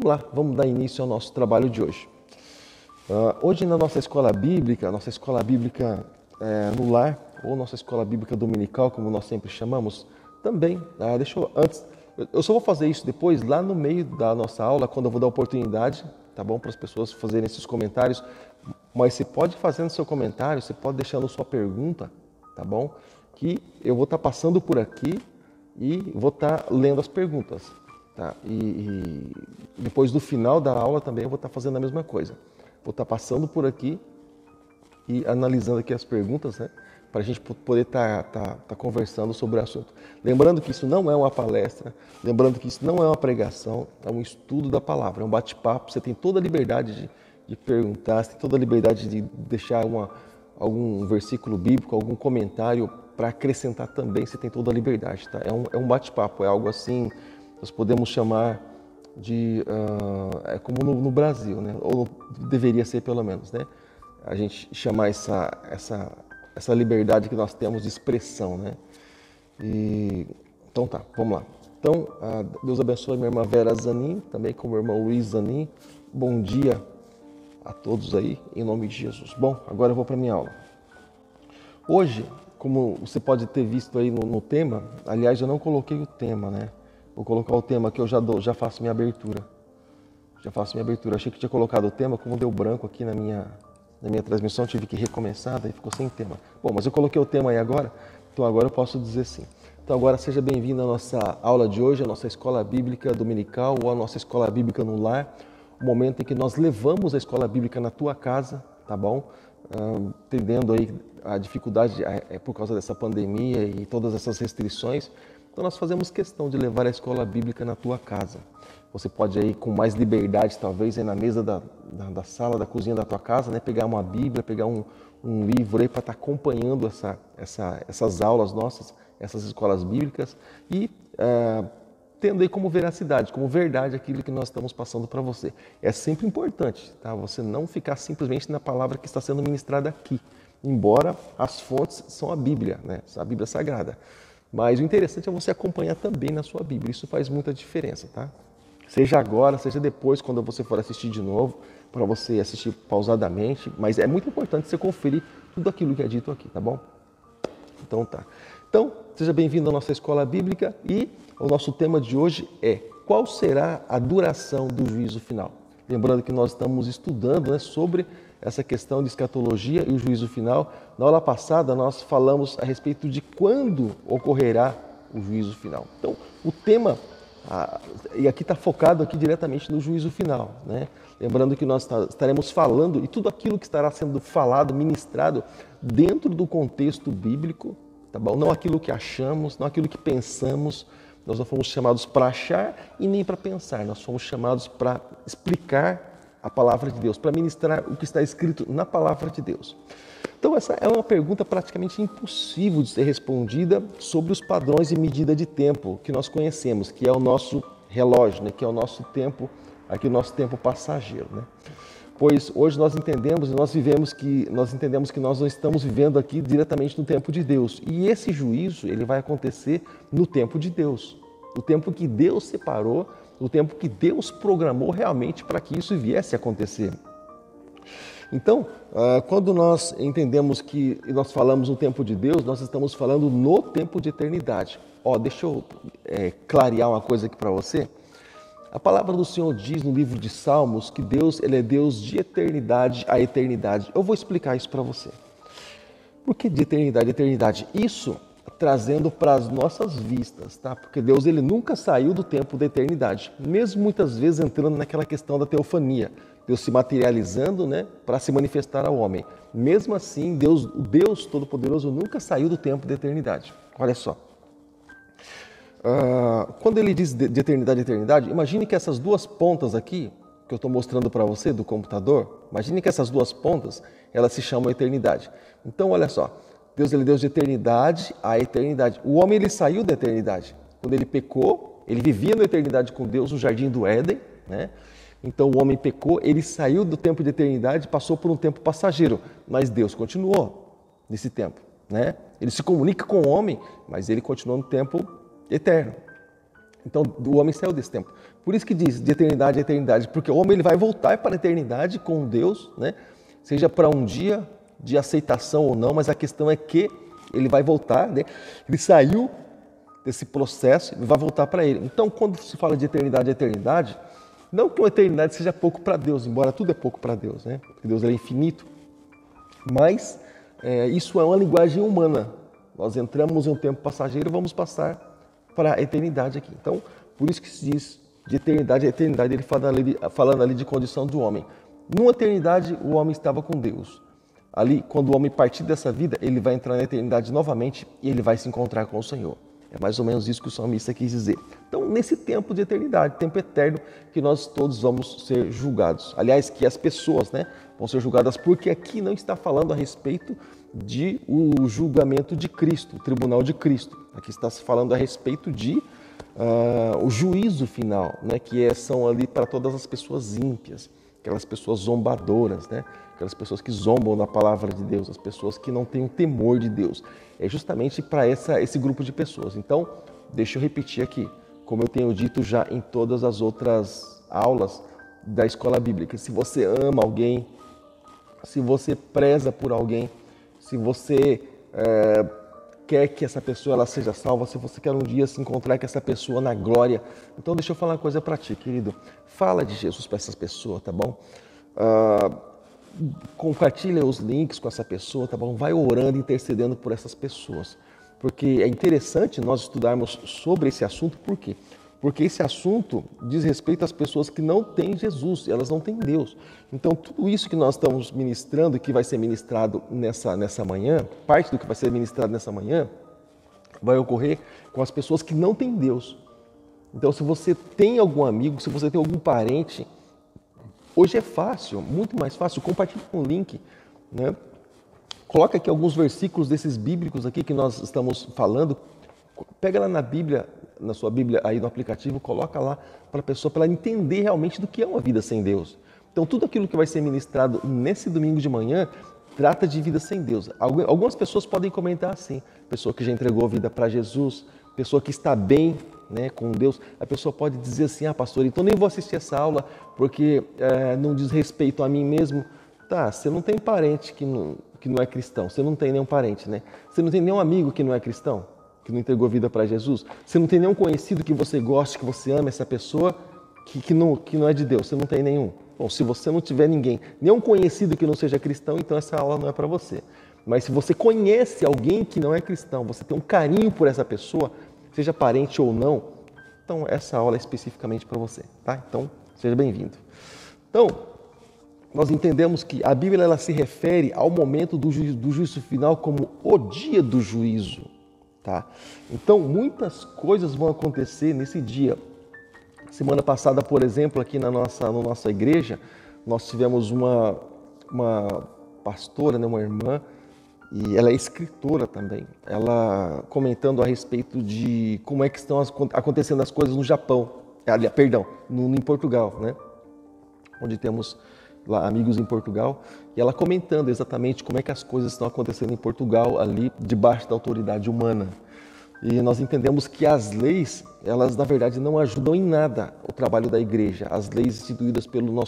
vamos dar início ao nosso trabalho de hoje. Hoje na nossa escola bíblica no lar, ou nossa escola bíblica dominical, como nós sempre chamamos, também, eu só vou fazer isso depois, lá no meio da nossa aula, quando eu vou dar oportunidade, tá bom, para as pessoas fazerem esses comentários, mas você pode fazer no seu comentário, você pode deixar na sua pergunta, tá bom, que eu vou estar passando por aqui e vou estar lendo as perguntas, tá? E depois do final da aula também eu vou estar fazendo a mesma coisa. Vou estar passando por aqui e analisando aqui as perguntas, né? Para a gente poder estar conversando sobre o assunto. Lembrando que isso não é uma palestra, lembrando que isso não é uma pregação, é um estudo da palavra, é um bate-papo. Você tem toda a liberdade de perguntar, você tem toda a liberdade de deixar algum versículo bíblico, algum comentário para acrescentar também, você tem toda a liberdade, tá? É um bate-papo, é algo assim, nós podemos chamar de, é como no Brasil, né? Ou deveria ser pelo menos, né? A gente chamar essa liberdade que nós temos de expressão, né? Então tá, vamos lá. Então, Deus abençoe minha irmã Vera Zanin, também como o irmão Luiz Zanin. Bom dia a todos aí, em nome de Jesus. Bom, agora eu vou para a minha aula. Hoje, como você pode ter visto aí no tema, aliás, eu não coloquei o tema, né? Vou colocar o tema que eu já faço minha abertura. Achei que tinha colocado o tema, como deu branco aqui na minha transmissão, tive que recomeçar, daí ficou sem tema. Bom, mas eu coloquei o tema aí agora, então agora eu posso dizer sim. Então agora seja bem-vindo à nossa aula de hoje, à nossa escola bíblica dominical ou à nossa escola bíblica no lar, o momento em que nós levamos a escola bíblica na tua casa, tá bom? Entendendo aí a dificuldade por causa dessa pandemia e todas essas restrições, então nós fazemos questão de levar a escola bíblica na tua casa. Você pode aí com mais liberdade, talvez, aí na mesa da sala, da cozinha da tua casa, né, pegar uma Bíblia, pegar um livro aí para estar acompanhando essas aulas nossas, essas escolas bíblicas e tendo aí como veracidade, como verdade aquilo que nós estamos passando para você. É sempre importante, tá? Você não ficar simplesmente na palavra que está sendo ministrada aqui, embora as fontes são a Bíblia, né? A Bíblia Sagrada. Mas o interessante é você acompanhar também na sua Bíblia, isso faz muita diferença, tá? Seja agora, seja depois, quando você for assistir de novo, para você assistir pausadamente, mas é muito importante você conferir tudo aquilo que é dito aqui, tá bom? Então tá. Então, seja bem-vindo à nossa escola bíblica e o nosso tema de hoje é: qual será a duração do juízo final? Lembrando que nós estamos estudando, né, sobre essa questão de escatologia e o juízo final. Na aula passada nós falamos a respeito de quando ocorrerá o juízo final. Então, o tema, e aqui está focado aqui diretamente no juízo final, né? Lembrando que nós estaremos falando, e tudo aquilo que estará sendo falado, ministrado, dentro do contexto bíblico, tá bom? Não aquilo que achamos, não aquilo que pensamos. Nós não fomos chamados para achar e nem para pensar, nós fomos chamados para explicar a palavra de Deus, para ministrar o que está escrito na palavra de Deus. Então essa é uma pergunta praticamente impossível de ser respondida sobre os padrões e medida de tempo que nós conhecemos, que é o nosso relógio, né? Que é o nosso tempo, aqui o nosso tempo passageiro, né? Pois hoje nós entendemos que nós não estamos vivendo aqui diretamente no tempo de Deus. E esse juízo, ele vai acontecer no tempo de Deus. O tempo que Deus separou, o tempo que Deus programou realmente para que isso viesse a acontecer. Então, quando nós entendemos que nós falamos no tempo de Deus, nós estamos falando no tempo de eternidade. Deixa eu clarear uma coisa aqui para você. A palavra do Senhor diz no livro de Salmos que Deus, ele é Deus de eternidade a eternidade. Eu vou explicar isso para você. Por que de eternidade a eternidade? Isso trazendo para as nossas vistas, tá? Porque Deus, ele nunca saiu do tempo da eternidade, mesmo muitas vezes entrando naquela questão da teofania, Deus se materializando, né, para se manifestar ao homem. Mesmo assim, o Deus Todo-Poderoso nunca saiu do tempo da eternidade. Olha só. Quando ele diz de eternidade a eternidade, imagine que essas duas pontas aqui, que eu estou mostrando para você do computador, imagine que essas duas pontas, elas se chamam eternidade. Então, olha só, Deus, ele é Deus de eternidade a eternidade. O homem, ele saiu da eternidade. Quando ele pecou, ele vivia na eternidade com Deus no jardim do Éden, né? Então o homem pecou, ele saiu do tempo de eternidade, passou por um tempo passageiro, mas Deus continuou nesse tempo, né? Ele se comunica com o homem, mas ele continua no tempo eterno. Então o homem saiu desse tempo. Por isso que diz de eternidade a eternidade, porque o homem ele vai voltar para a eternidade com Deus, né? Seja para um dia de aceitação ou não, mas a questão é que ele vai voltar, né? Ele saiu desse processo e vai voltar para ele. Então, quando se fala de eternidade a eternidade, não que uma eternidade seja pouco para Deus, embora tudo é pouco para Deus, né? Porque Deus é infinito, mas isso é uma linguagem humana. Nós entramos em um tempo passageiro e vamos passar para a eternidade aqui. Então, por isso que se diz de eternidade a eternidade, ele falando ali de condição do homem. Numa eternidade, o homem estava com Deus. Ali, quando o homem partir dessa vida, ele vai entrar na eternidade novamente e ele vai se encontrar com o Senhor. É mais ou menos isso que o salmista quis dizer. Então, nesse tempo de eternidade, tempo eterno, que nós todos vamos ser julgados. Aliás, que as pessoas, né, vão ser julgadas, porque aqui não está falando a respeito de o julgamento de Cristo, o tribunal de Cristo. Aqui está se falando a respeito de o juízo final, né, que são ali para todas as pessoas ímpias, aquelas pessoas zombadoras, né, aquelas pessoas que zombam da palavra de Deus, as pessoas que não têm o temor de Deus. É justamente para esse grupo de pessoas. Então, deixa eu repetir aqui, como eu tenho dito já em todas as outras aulas da escola bíblica, se você ama alguém, se você preza por alguém, se você quer que essa pessoa ela seja salva, se você quer um dia se encontrar com essa pessoa na glória, então deixa eu falar uma coisa para ti, querido. Fala de Jesus para essas pessoas, tá bom? Compartilha os links com essa pessoa, tá bom? Vai orando, intercedendo por essas pessoas. Porque é interessante nós estudarmos sobre esse assunto, por quê? Porque esse assunto diz respeito às pessoas que não têm Jesus, elas não têm Deus. Então, tudo isso que nós estamos ministrando, que vai ser ministrado nessa manhã, parte do que vai ser ministrado nessa manhã, vai ocorrer com as pessoas que não têm Deus. Então, se você tem algum amigo, se você tem algum parente, hoje é fácil, muito mais fácil, compartilhe com o link, né? Coloca aqui alguns versículos desses bíblicos aqui que nós estamos falando, pega lá na Bíblia, na sua Bíblia aí no aplicativo, coloca lá para a pessoa, para ela entender realmente do que é uma vida sem Deus. Então, tudo aquilo que vai ser ministrado nesse domingo de manhã trata de vida sem Deus. Algumas pessoas podem comentar assim, pessoa que já entregou a vida para Jesus, pessoa que está bem, né, com Deus, a pessoa pode dizer assim, pastor, então nem vou assistir essa aula porque não diz respeito a mim mesmo. Tá, você não tem parente que não é cristão, você não tem nenhum parente, né? Você não tem nenhum amigo que não é cristão, que não entregou vida para Jesus, você não tem nenhum conhecido que você goste, que você ama essa pessoa, que não é de Deus, você não tem nenhum. Bom, se você não tiver ninguém, nenhum conhecido que não seja cristão, então essa aula não é para você. Mas se você conhece alguém que não é cristão, você tem um carinho por essa pessoa, seja parente ou não, então essa aula é especificamente para você, tá? Então, seja bem-vindo. Então, nós entendemos que a Bíblia ela se refere ao momento do juízo final como o dia do juízo, tá? Então, muitas coisas vão acontecer nesse dia. Semana passada, por exemplo, aqui na nossa igreja, nós tivemos uma pastora, né, uma irmã, e ela é escritora também, ela comentando a respeito de como é que estão acontecendo as coisas no Japão, em Portugal, né? Onde temos lá amigos em Portugal, e ela comentando exatamente como é que as coisas estão acontecendo em Portugal, ali debaixo da autoridade humana. E nós entendemos que as leis, elas na verdade não ajudam em nada o trabalho da igreja, as leis instituídas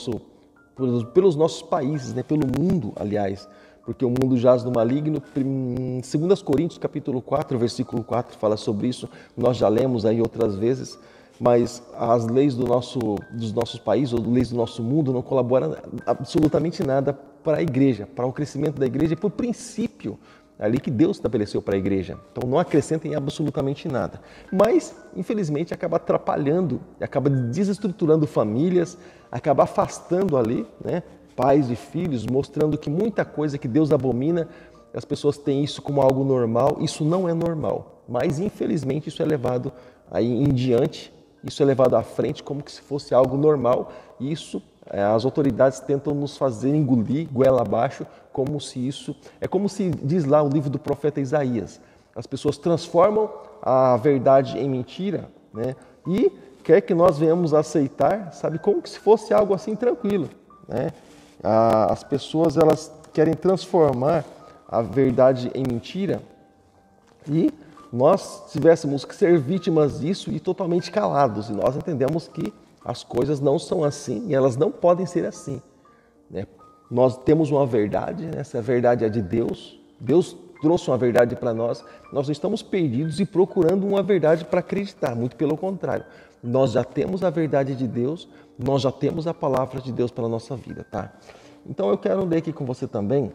pelos nossos países, né? Pelo mundo, aliás, porque o mundo jaz no maligno. 2 Coríntios capítulo 4, versículo 4 fala sobre isso, nós já lemos aí outras vezes, mas as leis dos nossos países ou as leis do nosso mundo não colaboram absolutamente nada para a igreja, para o crescimento da igreja e para o princípio ali que Deus estabeleceu para a igreja. Então não acrescentem absolutamente nada. Mas, infelizmente, acaba atrapalhando, acaba desestruturando famílias, acaba afastando ali, né, pais e filhos, mostrando que muita coisa que Deus abomina, as pessoas têm isso como algo normal. Isso não é normal, mas infelizmente isso é levado aí em diante, isso é levado à frente como se fosse algo normal. E isso as autoridades tentam nos fazer engolir, goela abaixo, como se isso... É como se diz lá o livro do profeta Isaías. As pessoas transformam a verdade em mentira, né? E quer que nós venhamos a aceitar, sabe, como se fosse algo assim tranquilo, né? As pessoas elas querem transformar a verdade em mentira e nós tivéssemos que ser vítimas disso e totalmente calados. E nós entendemos que as coisas não são assim e elas não podem ser assim, né? Nós temos uma verdade, né? Essa verdade é de Deus. Deus trouxe uma verdade para nós. Nós não estamos perdidos e procurando uma verdade para acreditar, muito pelo contrário. Nós já temos a verdade de Deus, nós já temos a palavra de Deus pela nossa vida, tá? Então eu quero ler aqui com você também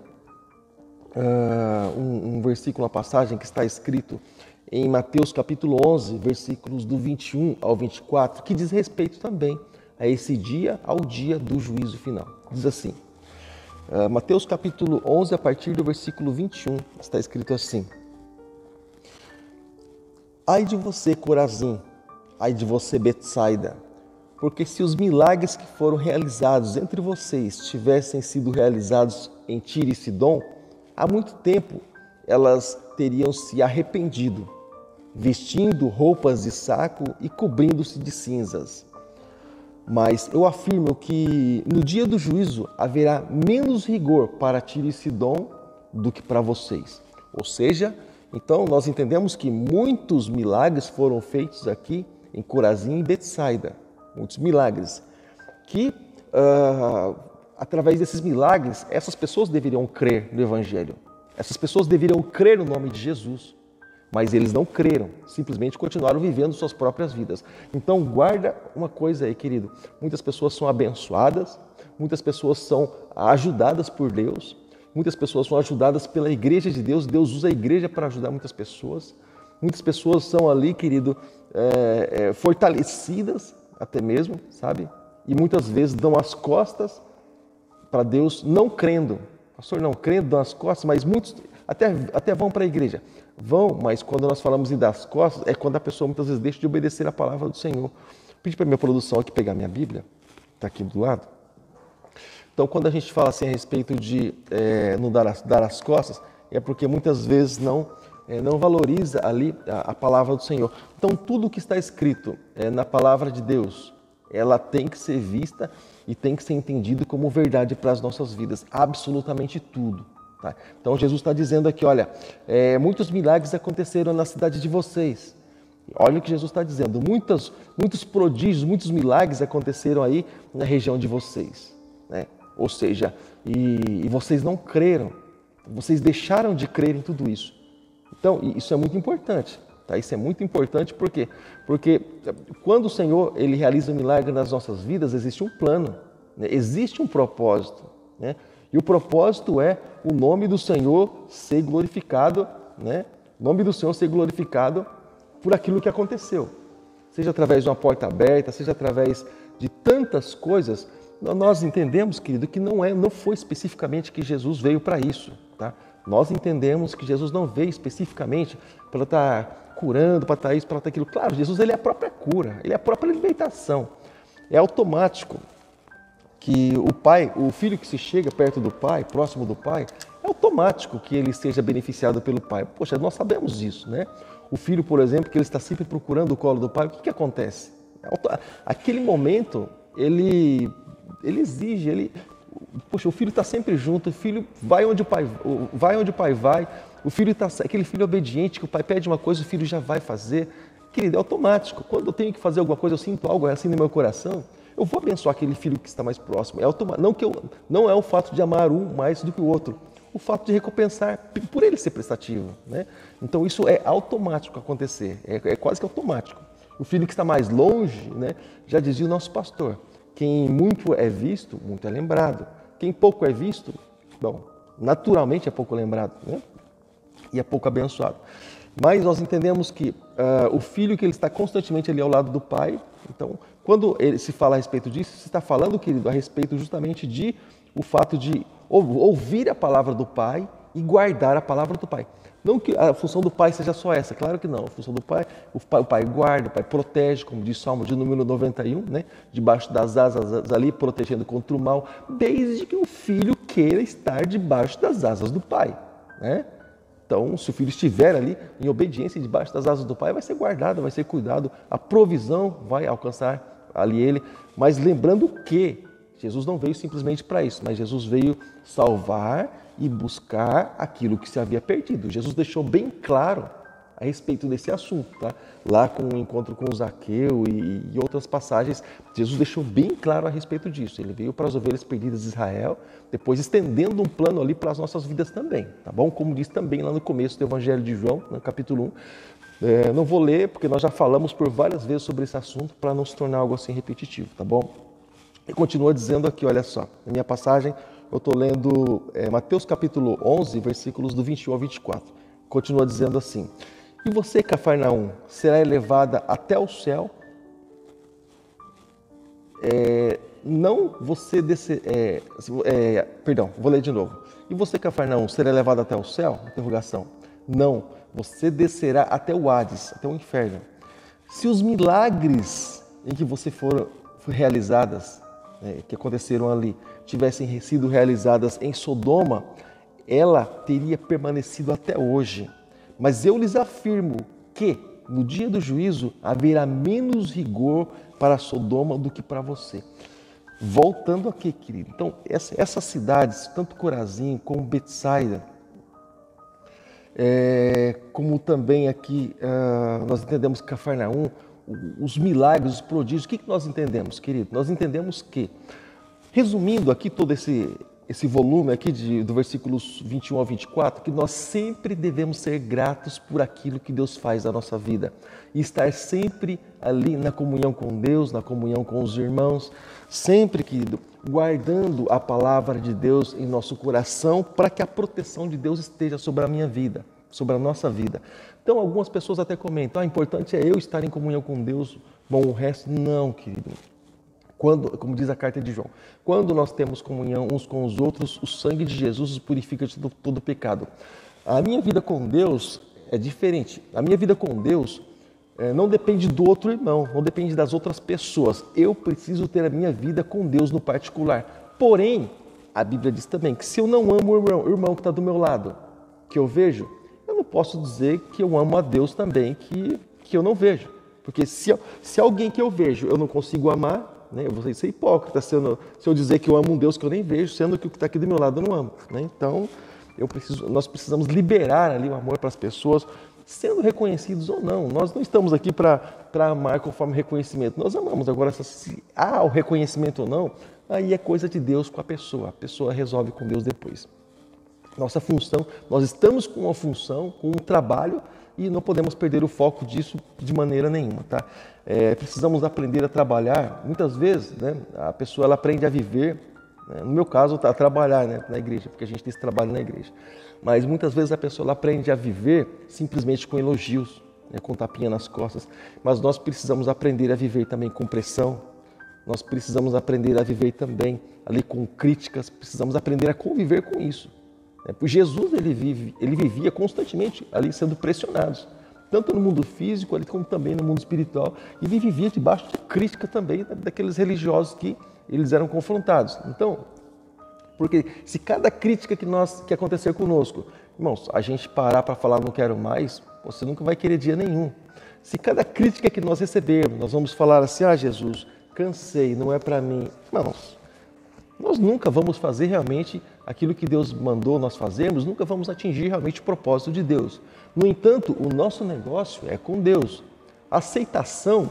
um versículo, uma passagem que está escrito em Mateus capítulo 11, versículos do 21 ao 24, que diz respeito também a esse dia, ao dia do juízo final. Diz assim, Mateus capítulo 11, a partir do versículo 21, está escrito assim: Ai de você, Corazim, ai de você, Betsaida, porque se os milagres que foram realizados entre vocês tivessem sido realizados em Tiro e Sidom, há muito tempo elas teriam se arrependido, vestindo roupas de saco e cobrindo-se de cinzas. Mas eu afirmo que no dia do juízo haverá menos rigor para Tiro e Sidom do que para vocês. Ou seja, então nós entendemos que muitos milagres foram feitos aqui em Corazim e Betsaida. Muitos milagres. Que através desses milagres, essas pessoas deveriam crer no Evangelho. Essas pessoas deveriam crer no nome de Jesus. Mas eles não creram, simplesmente continuaram vivendo suas próprias vidas. Então guarda uma coisa aí, querido. Muitas pessoas são abençoadas, muitas pessoas são ajudadas por Deus, muitas pessoas são ajudadas pela igreja de Deus. Deus usa a igreja para ajudar muitas pessoas. Muitas pessoas são ali, querido, fortalecidas até mesmo, sabe? E muitas vezes dão as costas para Deus, não crendo. Pastor, não crendo, dão as costas, mas muitos até vão para a igreja. Vão, mas quando nós falamos em dar as costas, é quando a pessoa muitas vezes deixa de obedecer a palavra do Senhor. Pedi para a minha produção aqui pegar minha Bíblia, está aqui do lado. Então, quando a gente fala assim a respeito de não dar as costas, é porque muitas vezes não valoriza ali a palavra do Senhor. Então, tudo que está escrito na palavra de Deus, ela tem que ser vista e tem que ser entendido como verdade para as nossas vidas. Absolutamente tudo. Tá? Então, Jesus está dizendo aqui, olha, muitos milagres aconteceram na cidade de vocês. Olha o que Jesus está dizendo. Muitos prodígios, muitos milagres aconteceram aí na região de vocês, né? Ou seja, e vocês não creram. Vocês deixaram de crer em tudo isso. Então, isso é muito importante. Tá? Isso é muito importante porque quando o Senhor ele realiza um milagre nas nossas vidas, existe um plano, né? Existe um propósito, né? E o propósito é o nome do Senhor ser glorificado, né? O nome do Senhor ser glorificado por aquilo que aconteceu. Seja através de uma porta aberta, seja através de tantas coisas. Nós entendemos, querido, que não foi especificamente que Jesus veio para isso, tá? Nós entendemos que Jesus não veio especificamente para estar curando, para estar isso, para estar aquilo. Claro, Jesus ele é a própria cura, ele é a própria libertação. É automático que o filho que se chega perto do pai, próximo do pai, é automático que ele seja beneficiado pelo pai. Poxa, nós sabemos disso, né? O filho, por exemplo, que ele está sempre procurando o colo do pai, o que acontece? Aquele momento, ele exige, poxa, o filho está sempre junto, o filho vai onde o pai vai, o filho está, aquele filho obediente que o pai pede uma coisa, o filho já vai fazer. Querido, é automático. Quando eu tenho que fazer alguma coisa, eu sinto algo assim no meu coração, eu vou abençoar aquele filho que está mais próximo. É automático. Não é o fato de amar um mais do que o outro, o fato de recompensar por ele ser prestativo, né? Então isso é automático acontecer, é quase que automático. O filho que está mais longe, né, já dizia o nosso pastor, quem muito é visto, muito é lembrado. Quem pouco é visto, bom, naturalmente é pouco lembrado, né? E é pouco abençoado. Mas nós entendemos que o filho que ele está constantemente ali ao lado do pai, então, quando ele se fala a respeito disso, se está falando, querido, a respeito justamente de o fato de ouvir a palavra do pai e guardar a palavra do pai. Não que a função do pai seja só essa, claro que não. A função do pai, o pai guarda, o pai protege, como diz o Salmo de número 91, né? Debaixo das asas ali, protegendo contra o mal, desde que o filho queira estar debaixo das asas do pai, né? Então, se o filho estiver ali em obediência debaixo das asas do pai, vai ser guardado, vai ser cuidado, a provisão vai alcançar ali ele. Mas lembrando que Jesus não veio simplesmente para isso, mas Jesus veio salvar e buscar aquilo que se havia perdido. Jesus deixou bem claro a a respeito desse assunto, tá? Lá com o encontro com Zaqueu e outras passagens, Jesus deixou bem claro a respeito disso. Ele veio para as ovelhas perdidas de Israel, depois estendendo um plano ali para as nossas vidas também, tá bom? Como diz também lá no começo do Evangelho de João, no capítulo 1. Não vou ler, porque nós já falamos por várias vezes sobre esse assunto, para não se tornar algo assim repetitivo, tá bom? E continua dizendo aqui, olha só, na minha passagem, eu estou lendo Mateus capítulo 11, versículos do 21 ao 24. Continua dizendo assim: e você, Cafarnaum, será elevada até o céu? Não você descer... perdão, vou ler de novo. E você, Cafarnaum, será elevada até o céu? Interrogação. Não, você descerá até o Hades, até o inferno. Se os milagres em que você foram realizadas, que aconteceram ali, tivessem sido realizadas em Sodoma, ela teria permanecido até hoje. Mas eu lhes afirmo que no dia do juízo haverá menos rigor para Sodoma do que para você. Voltando aqui, querido. Então, essas cidades, tanto Corazim como Betsaida, como também aqui nós entendemos Cafarnaum, os milagres, os prodígios, o que nós entendemos, querido? Nós entendemos que, resumindo aqui todo esse volume aqui do versículos 21 ao 24, que nós sempre devemos ser gratos por aquilo que Deus faz na nossa vida e estar sempre ali na comunhão com Deus, na comunhão com os irmãos, sempre, querido, guardando a palavra de Deus em nosso coração para que a proteção de Deus esteja sobre a minha vida, sobre a nossa vida. Então, algumas pessoas até comentam, o importante é eu estar em comunhão com Deus, bom, o resto não, querido. Como diz a carta de João, quando nós temos comunhão uns com os outros, o sangue de Jesus nos purifica de todo pecado. A minha vida com Deus é diferente. A minha vida com Deus não depende do outro irmão, não depende das outras pessoas. Eu preciso ter a minha vida com Deus no particular. Porém, a Bíblia diz também que se eu não amo o irmão que está do meu lado, que eu vejo, eu não posso dizer que eu amo a Deus também, que eu não vejo. Porque se alguém que eu vejo eu não consigo amar, eu vou ser hipócrita se eu dizer que eu amo um Deus que eu nem vejo, sendo que o que está aqui do meu lado eu não amo. Então, nós precisamos liberar ali o amor para as pessoas, sendo reconhecidos ou não. Nós não estamos aqui para amar conforme reconhecimento. Nós amamos. Agora, se há o reconhecimento ou não, aí é coisa de Deus com a pessoa. A pessoa resolve com Deus depois. Nossa função, nós estamos com uma função, com um trabalho, e não podemos perder o foco disso de maneira nenhuma, tá? Precisamos aprender a trabalhar. Muitas vezes, a pessoa ela aprende a viver, no meu caso, a trabalhar na igreja, porque a gente tem esse trabalho na igreja. Mas muitas vezes a pessoa ela aprende a viver simplesmente com elogios, com tapinha nas costas. Mas nós precisamos aprender a viver também com pressão. Nós precisamos aprender a viver também ali com críticas. Precisamos aprender a conviver com isso. Por Jesus ele vivia constantemente ali sendo pressionados, tanto no mundo físico ali, como também no mundo espiritual, e ele vivia debaixo de crítica também daqueles religiosos que eles eram confrontados. Então, porque se cada crítica que acontecer conosco, irmãos, a gente parar para falar não quero mais, você nunca vai querer dia nenhum. Se cada crítica que nós recebermos, nós vamos falar assim, Jesus, cansei, não é para mim, irmãos, nós nunca vamos fazer realmente aquilo que Deus mandou nós fazermos, nunca vamos atingir realmente o propósito de Deus. No entanto, o nosso negócio é com Deus. A aceitação,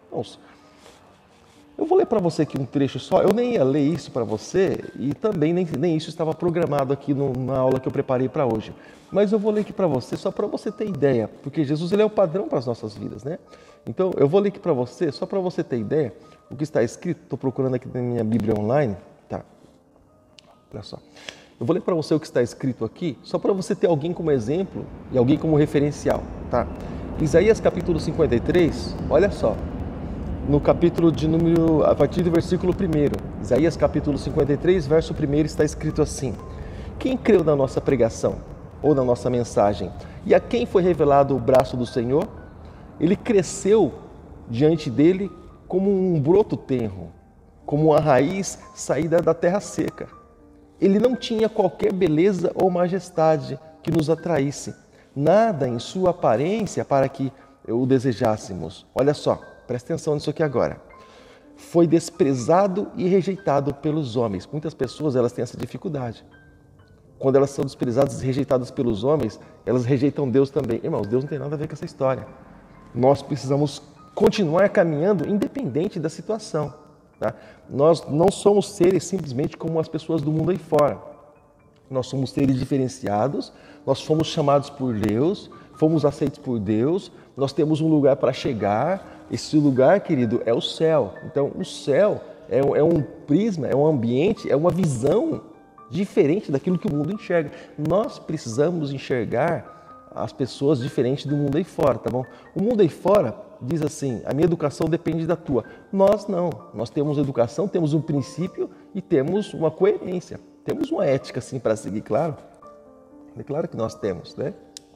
eu vou ler para você aqui um trecho só, eu nem ia ler isso para você e também nem isso estava programado aqui na aula que eu preparei para hoje. Mas eu vou ler aqui para você, só para você ter ideia, porque Jesus ele é o padrão para as nossas vidas, Então, eu vou ler aqui para você, só para você ter ideia, o que está escrito, estou procurando aqui na minha Bíblia online. Tá, olha só. Eu vou ler para você o que está escrito aqui, só para você ter alguém como exemplo e alguém como referencial, tá? Isaías capítulo 53, olha só. No capítulo de número, a partir do versículo 1, Isaías capítulo 53, verso 1, está escrito assim: quem creu na nossa pregação ou na nossa mensagem? E a quem foi revelado o braço do Senhor? Ele cresceu diante dele como um broto tenro, como uma raiz saída da terra seca. Ele não tinha qualquer beleza ou majestade que nos atraísse, nada em sua aparência para que o desejássemos. Olha só, presta atenção nisso aqui agora. Foi desprezado e rejeitado pelos homens. Muitas pessoas elas têm essa dificuldade. quando elas são desprezadas e rejeitadas pelos homens, elas rejeitam Deus também. Irmãos, Deus não tem nada a ver com essa história. Nós precisamos continuar caminhando independente da situação. Tá? Nós não somos seres simplesmente como as pessoas do mundo aí fora. Nós somos seres diferenciados, nós fomos chamados por Deus, fomos aceitos por Deus, nós temos um lugar para chegar. Esse lugar, querido, é o céu. Então, o céu é um prisma, é um ambiente, é uma visão diferente daquilo que o mundo enxerga. Nós precisamos enxergar as pessoas diferentes do mundo aí fora, tá bom? O mundo aí fora diz assim, a minha educação depende da tua. Nós não. Nós temos educação, temos um princípio e temos uma coerência. Temos uma ética, assim, para seguir, claro. É claro que nós temos, né?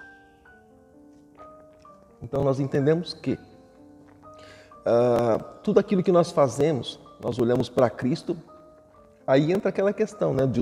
Então, nós entendemos que tudo aquilo que nós fazemos, nós olhamos para Cristo, aí entra aquela questão, né, de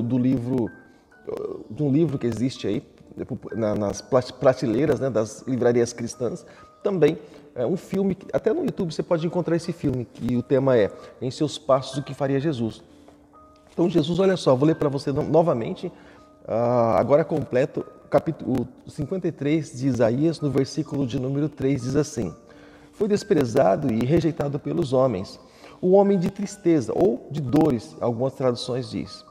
um livro que existe aí, nas prateleiras, né, das livrarias cristãs, também é um filme, até no YouTube você pode encontrar esse filme, que o tema é Em Seus Passos, o que faria Jesus. Então, Jesus, olha só, vou ler para você novamente, agora completo, capítulo 53 de Isaías, no versículo de número 3, diz assim: foi desprezado e rejeitado pelos homens, o homem de tristeza, ou de dores, algumas traduções diz,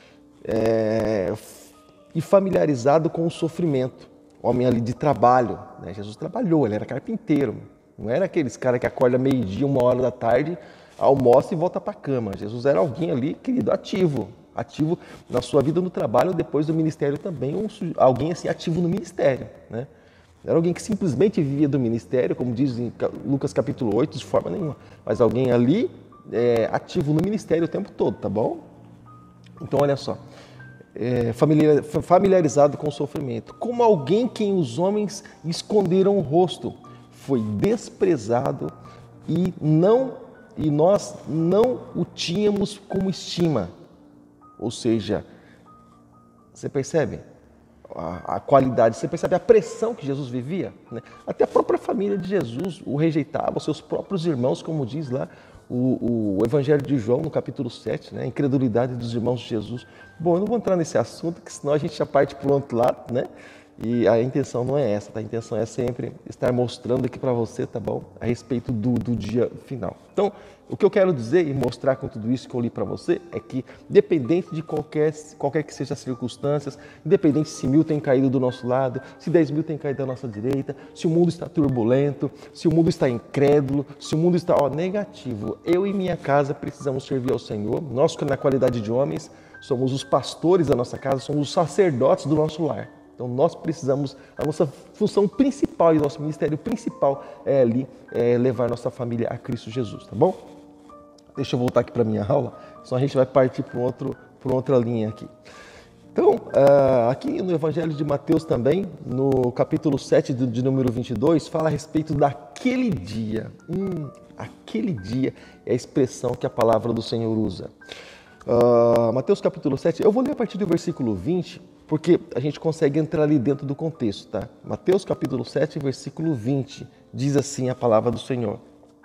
e familiarizado com o sofrimento, homem ali de trabalho, né? Jesus trabalhou, ele era carpinteiro, não era aqueles cara que acorda meio-dia, 1h da tarde, almoça e volta para a cama. Jesus era alguém ali, querido, ativo na sua vida no trabalho, depois do ministério também, alguém assim ativo no ministério, né? Era alguém que simplesmente vivia do ministério, como diz em Lucas capítulo 8, de forma nenhuma, mas alguém ali ativo no ministério o tempo todo, tá bom? Então, olha só, familiarizado com o sofrimento, como alguém quem os homens esconderam o rosto, foi desprezado e nós não o tínhamos como estima. Ou seja, você percebe a qualidade, você percebe a pressão que Jesus vivia, né? Até a própria família de Jesus o rejeitava, os seus próprios irmãos, como diz lá o Evangelho de João, no capítulo 7, né? A incredulidade dos irmãos de Jesus. Bom, eu não vou entrar nesse assunto, que senão a gente já parte para o outro lado, né? E a intenção não é essa, tá? A intenção é sempre estar mostrando aqui para você, tá bom? A respeito do dia final. Então, o que eu quero dizer e mostrar com tudo isso que eu li para você é que, independente de qualquer que seja as circunstâncias, independente se 1000 tem caído do nosso lado, se 10.000 tem caído da nossa direita, se o mundo está turbulento, se o mundo está incrédulo, se o mundo está negativo, eu e minha casa precisamos servir ao Senhor. Nós, na qualidade de homens, somos os pastores da nossa casa, somos os sacerdotes do nosso lar. Então nós precisamos, a nossa função principal e nosso ministério principal é ali levar nossa família a Cristo Jesus, tá bom? Deixa eu voltar aqui para a minha aula, senão a gente vai partir para outra linha aqui. Então, aqui no Evangelho de Mateus também, no capítulo 7 de número 22, fala a respeito daquele dia. Aquele dia é a expressão que a palavra do Senhor usa. Mateus capítulo 7, eu vou ler a partir do versículo 20, porque a gente consegue entrar ali dentro do contexto, tá? Mateus capítulo 7, versículo 20, diz assim a palavra do Senhor.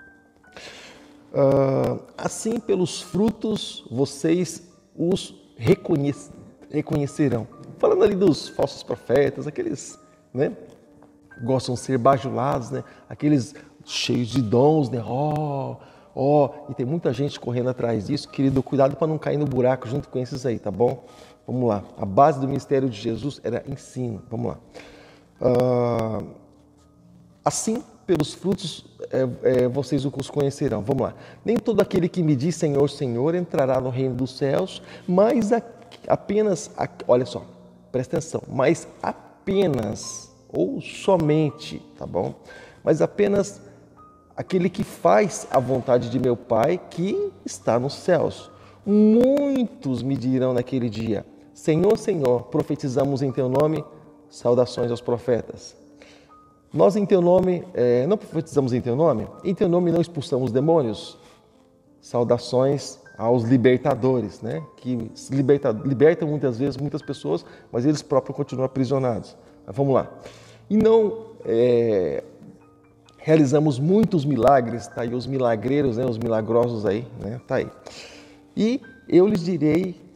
Assim pelos frutos vocês os reconhecerão. Falando ali dos falsos profetas, aqueles, né, gostam de ser bajulados, né? Aqueles cheios de dons, né? E tem muita gente correndo atrás disso. Querido, cuidado para não cair no buraco junto com esses aí, tá bom? Vamos lá. A base do ministério de Jesus era ensino. Vamos lá. Assim, pelos frutos, vocês os conhecerão. Vamos lá. Nem todo aquele que me diz Senhor, Senhor entrará no reino dos céus, mas olha só, presta atenção, mas apenas, ou somente, tá bom? Mas apenas aquele que faz a vontade de meu Pai que está nos céus. Muitos me dirão naquele dia, Senhor, Senhor, profetizamos em teu nome, saudações aos profetas. Nós em teu nome, não profetizamos em teu nome não expulsamos demônios, saudações aos libertadores, né? Que libertam muitas vezes muitas pessoas, mas eles próprios continuam aprisionados. Mas vamos lá. E não realizamos muitos milagres, tá aí os milagreiros, né? Os milagrosos aí, né? Tá aí. E eu lhes direi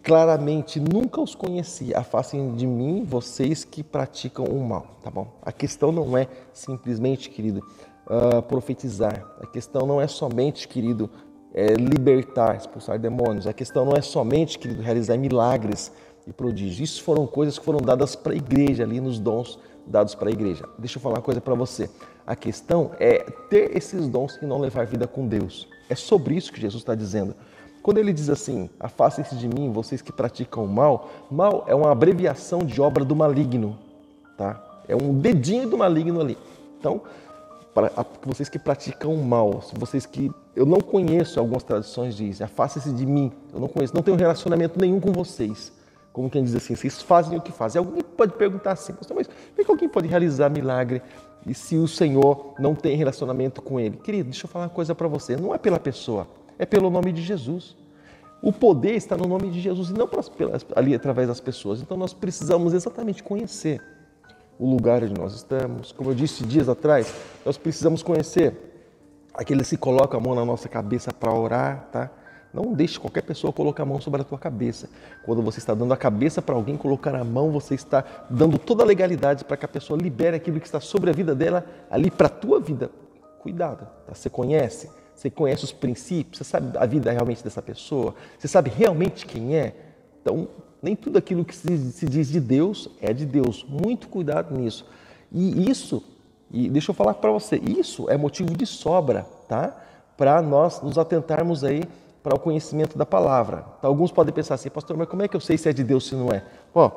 claramente nunca os conheci. Afastem de mim vocês que praticam o mal, tá bom? A questão não é simplesmente, querido, profetizar. A questão não é somente, querido, libertar, expulsar demônios. A questão não é somente, querido, realizar milagres e prodígios. Isso foram coisas que foram dadas para a igreja, ali nos dons dados para a igreja. Deixa eu falar uma coisa para você. A questão é ter esses dons e não levar vida com Deus. É sobre isso que Jesus está dizendo. Quando ele diz assim, afastem-se de mim, vocês que praticam o mal, mal é uma abreviação de obra do maligno, tá? É um dedinho do maligno ali. Então, para vocês que praticam o mal, vocês que... Eu não conheço, algumas tradições dizem, afastem-se de mim, eu não conheço, não tenho relacionamento nenhum com vocês. Como quem diz assim, vocês fazem o que fazem. Alguém pode perguntar assim, pastor, mas como é que alguém pode realizar milagre e se o Senhor não tem relacionamento com ele? Querido, deixa eu falar uma coisa para você, não é pela pessoa, é pelo nome de Jesus. O poder está no nome de Jesus e não ali através das pessoas. Então nós precisamos exatamente conhecer o lugar onde nós estamos. Como eu disse dias atrás, nós precisamos conhecer aquele que se coloca a mão na nossa cabeça para orar, tá? Não deixe qualquer pessoa colocar a mão sobre a tua cabeça. Quando você está dando a cabeça para alguém colocar a mão, você está dando toda a legalidade para que a pessoa libere aquilo que está sobre a vida dela ali para a tua vida. Cuidado, tá? Você conhece os princípios, você sabe a vida realmente dessa pessoa, você sabe realmente quem é. Então, nem tudo aquilo que se diz de Deus é de Deus. Muito cuidado nisso. E deixa eu falar para você, isso é motivo de sobra, tá? Para nós nos atentarmos aí para o conhecimento da palavra. Então, alguns podem pensar assim, pastor, mas como é que eu sei se é de Deus, se não é? Ó,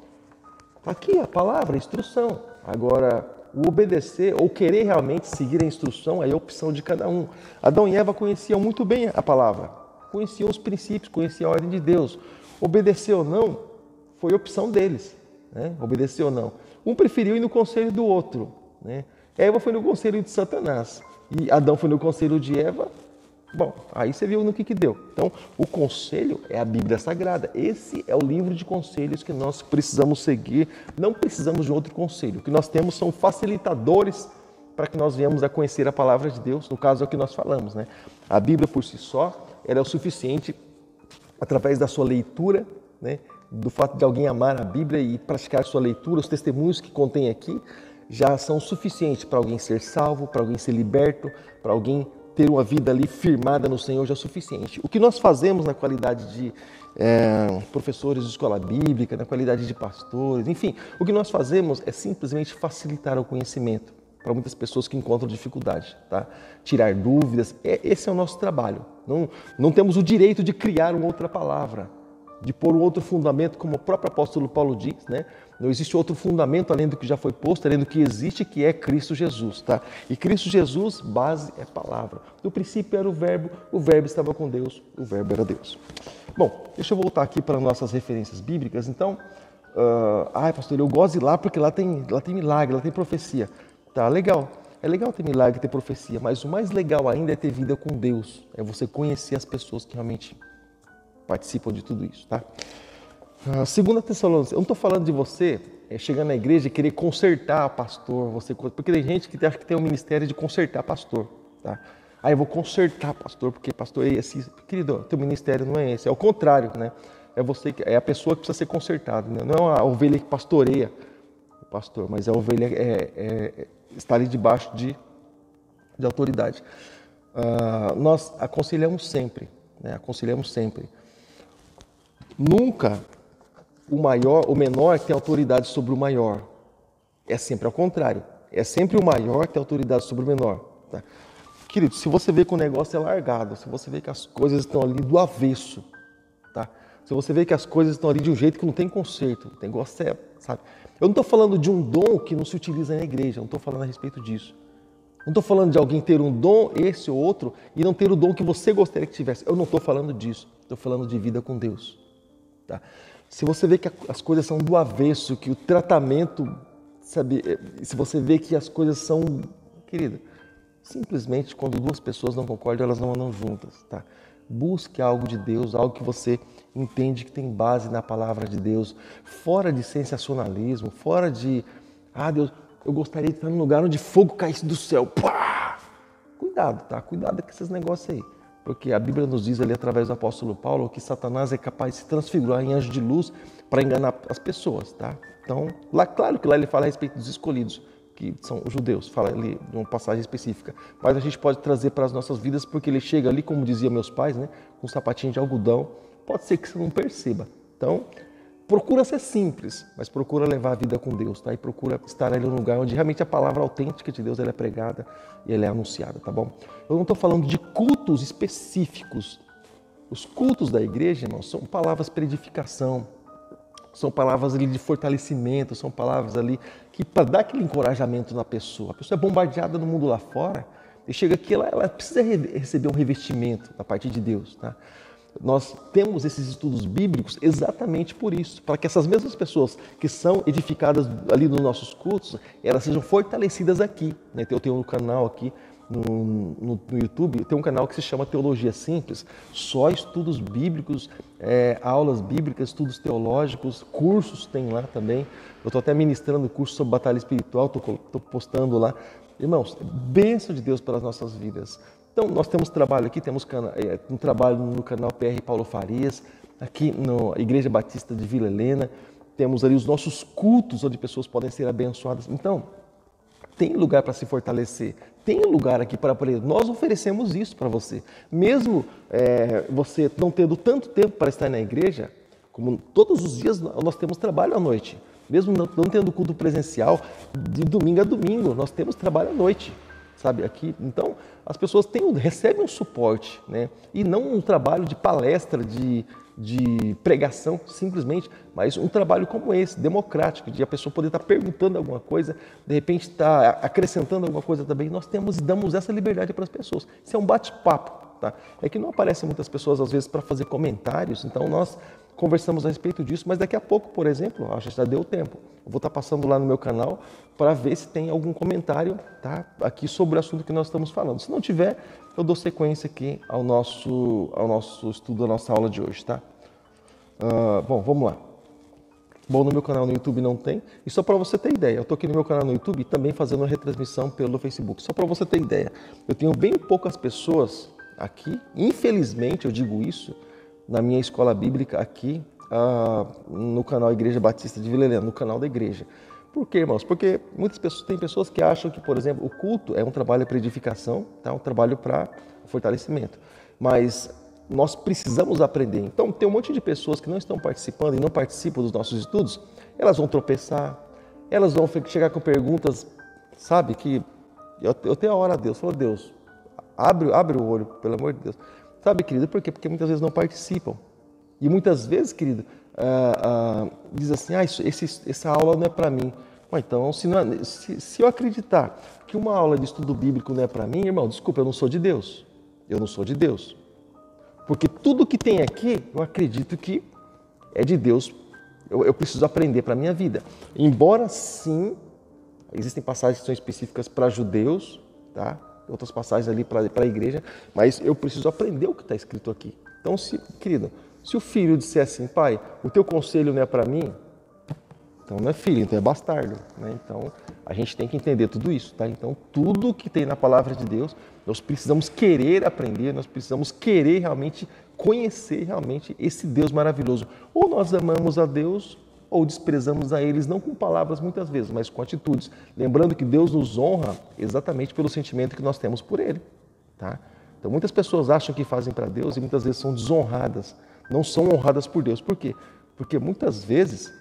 tá aqui a palavra, a instrução. Agora, o obedecer ou querer realmente seguir a instrução aí é a opção de cada um. Adão e Eva conheciam muito bem a palavra, conheciam os princípios, conheciam a ordem de Deus. Obedecer ou não foi opção deles, né? Obedecer ou não. Um preferiu ir no conselho do outro, né? Eva foi no conselho de Satanás e Adão foi no conselho de Eva. Bom, aí você viu no que deu. Então, o conselho é a Bíblia Sagrada. Esse é o livro de conselhos que nós precisamos seguir. Não precisamos de outro conselho. O que nós temos são facilitadores para que nós venhamos a conhecer a palavra de Deus. No caso é o que nós falamos, né? A Bíblia por si só, ela é o suficiente através da sua leitura, né? Do fato de alguém amar a Bíblia e praticar sua leitura, os testemunhos que contém aqui já são suficientes para alguém ser salvo, para alguém ser liberto, para alguém ter uma vida ali firmada no Senhor já é suficiente. O que nós fazemos na qualidade de professores de escola bíblica, na qualidade de pastores, enfim, o que nós fazemos é simplesmente facilitar o conhecimento para muitas pessoas que encontram dificuldade, tá? Tirar dúvidas, esse é o nosso trabalho. Não temos o direito de criar uma outra palavra, de pôr um outro fundamento, como o próprio apóstolo Paulo diz, né? Não existe outro fundamento além do que já foi posto, além do que existe, que é Cristo Jesus, tá? E Cristo Jesus, base é palavra. No princípio era o verbo estava com Deus, o verbo era Deus. Bom, deixa eu voltar aqui para nossas referências bíblicas. Então, pastor, eu gosto de ir lá porque lá tem milagre, lá tem profecia. Tá, legal. É legal ter milagre, ter profecia, mas o mais legal ainda é ter vida com Deus. É você conhecer as pessoas que realmente participam de tudo isso, tá? Segunda Tessalonicenses, eu não estou falando de você chegar na igreja e querer consertar pastor, porque tem gente que acha que tem um ministério de consertar pastor, tá? Eu vou consertar pastor, porque pastor é esse. Querido, teu ministério não é esse, é o contrário, né? É a pessoa que precisa ser consertada, né? Não é a ovelha que pastoreia o pastor, mas a ovelha está ali debaixo de autoridade. Nós aconselhamos sempre, né? Aconselhamos sempre. Nunca o menor tem autoridade sobre o maior. É sempre ao contrário. É sempre o maior que tem autoridade sobre o menor. Tá? Querido, se você vê que o negócio é largado, se você vê que as coisas estão ali do avesso, tá? Se você vê que as coisas estão ali de um jeito que não tem conserto, o negócio é, sabe? Eu não estou falando de um dom que não se utiliza na igreja, eu não estou falando a respeito disso. Não estou falando de alguém ter um dom, esse ou outro, e não ter o dom que você gostaria que tivesse. Eu não estou falando disso. Estou falando de vida com Deus. Tá? Se você vê que as coisas são do avesso, que o tratamento, sabe, se você vê que as coisas são, querida, simplesmente quando duas pessoas não concordam, elas não andam juntas, tá? Busque algo de Deus, algo que você entende que tem base na palavra de Deus, fora de sensacionalismo, fora de, Deus, eu gostaria de estar num lugar onde fogo caísse do céu, pá! Cuidado, tá? Cuidado com esses negócios aí. Porque a Bíblia nos diz ali através do apóstolo Paulo que Satanás é capaz de se transfigurar em anjo de luz para enganar as pessoas, tá? Então, lá, claro que lá ele fala a respeito dos escolhidos, que são os judeus, fala ali de uma passagem específica. Mas a gente pode trazer para as nossas vidas porque ele chega ali, como diziam meus pais, né, com um sapatinho de algodão. Pode ser que você não perceba. Então, procura ser simples, mas procura levar a vida com Deus, tá? E procura estar ali no lugar onde realmente a palavra autêntica de Deus ela é pregada e ela é anunciada, tá bom? Eu não estou falando de cultos específicos. Os cultos da igreja, irmãos, são palavras para edificação, são palavras ali de fortalecimento, são palavras ali que para dar aquele encorajamento na pessoa. A pessoa é bombardeada no mundo lá fora e chega aqui, ela precisa receber um revestimento da parte de Deus, tá? Nós temos esses estudos bíblicos exatamente por isso, para que essas mesmas pessoas que são edificadas ali nos nossos cultos, elas sejam fortalecidas aqui, né? Eu tenho um canal aqui no YouTube, tem um canal que se chama Teologia Simples, só estudos bíblicos, aulas bíblicas, estudos teológicos, cursos tem lá também. Eu estou até ministrando curso sobre batalha espiritual, estou postando lá. Irmãos, bênção de Deus para as nossas vidas. Então, nós temos trabalho aqui, temos um trabalho no canal PR Paulo Farias, aqui na Igreja Batista de Vila Helena, temos ali os nossos cultos onde pessoas podem ser abençoadas. Então, tem lugar para se fortalecer, tem lugar aqui para aprender. Nós oferecemos isso para você. Mesmo você não tendo tanto tempo para estar na igreja, como todos os dias nós temos trabalho à noite. Mesmo não tendo culto presencial, de domingo a domingo, nós temos trabalho à noite. Sabe, aqui, então as pessoas recebem um suporte, né? E não um trabalho de palestra, de pregação simplesmente, mas um trabalho como esse, democrático, de a pessoa poder estar perguntando alguma coisa, de repente estar acrescentando alguma coisa também. Nós damos essa liberdade para as pessoas. Isso é um bate-papo, tá? É que não aparecem muitas pessoas às vezes para fazer comentários, então nós conversamos a respeito disso, mas daqui a pouco, por exemplo, acho que já deu tempo, eu vou estar passando lá no meu canal para ver se tem algum comentário, tá, aqui sobre o assunto que nós estamos falando. Se não tiver, eu dou sequência aqui ao nosso estudo, à nossa aula de hoje, tá? Bom, vamos lá. Bom, no meu canal no YouTube não tem, e só para você ter ideia, eu estou aqui no meu canal no YouTube também fazendo uma retransmissão pelo Facebook, só para você ter ideia. Eu tenho bem poucas pessoas aqui, infelizmente eu digo isso, na minha escola bíblica aqui, no canal Igreja Batista de Vila Helena, no canal da igreja. Por quê, irmãos? Porque tem pessoas que acham que, por exemplo, o culto é um trabalho para edificação, tá? Um trabalho para fortalecimento. Mas nós precisamos aprender. Então, tem um monte de pessoas que não estão participando e não participam dos nossos estudos, elas vão tropeçar, elas vão chegar com perguntas, sabe, que eu tenho a hora a Deus, falo, Deus, abre o olho, pelo amor de Deus. Sabe, querido, por quê? Porque muitas vezes não participam. E muitas vezes, querido, diz assim, essa aula não é para mim. Bom, então, se eu acreditar que uma aula de estudo bíblico não é para mim, irmão, desculpa, eu não sou de Deus. Eu não sou de Deus. Porque tudo que tem aqui, eu acredito que é de Deus. Eu preciso aprender para a minha vida. Embora, sim, existem passagens que são específicas para judeus, tá? Outras passagens ali para a igreja, mas eu preciso aprender o que está escrito aqui. Então, querido, se o filho disser assim, pai, o teu conselho não é para mim, então não é filho, então é bastardo, né? Então, a gente tem que entender tudo isso, tá? Então, tudo que tem na palavra de Deus, nós precisamos querer aprender, nós precisamos querer realmente conhecer realmente esse Deus maravilhoso. Ou nós amamos a Deus, ou desprezamos a eles, não com palavras muitas vezes, mas com atitudes. Lembrando que Deus nos honra exatamente pelo sentimento que nós temos por Ele, tá? Então, muitas pessoas acham que fazem para Deus e muitas vezes são desonradas, não são honradas por Deus. Por quê? Porque muitas vezes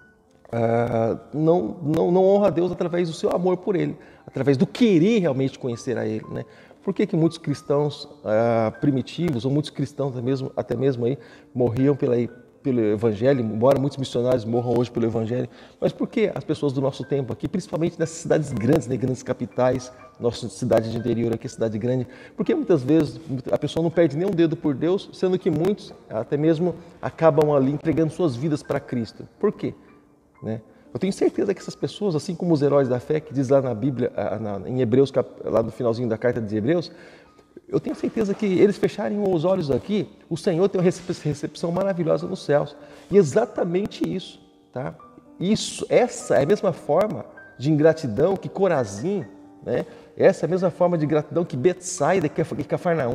não honra a Deus através do seu amor por Ele, através do querer realmente conhecer a Ele, né? Por que muitos cristãos primitivos, ou muitos cristãos até mesmo aí, morriam pelo Evangelho, embora muitos missionários morram hoje pelo Evangelho, mas por que as pessoas do nosso tempo aqui, principalmente nessas cidades grandes, né, grandes capitais, nossa cidade de interior aqui, cidade grande, porque muitas vezes a pessoa não perde nem um dedo por Deus, sendo que muitos até mesmo acabam ali entregando suas vidas para Cristo. Por quê? Né? Eu tenho certeza que essas pessoas, assim como os heróis da fé, que diz lá na Bíblia, em Hebreus, lá no finalzinho da carta de Hebreus, eu tenho certeza que eles fecharem os olhos aqui, o Senhor tem uma recepção maravilhosa nos céus. E exatamente isso, tá? Essa é a mesma forma de ingratidão que Corazim, né? Essa é a mesma forma de gratidão que Betsaida, que Cafarnaum,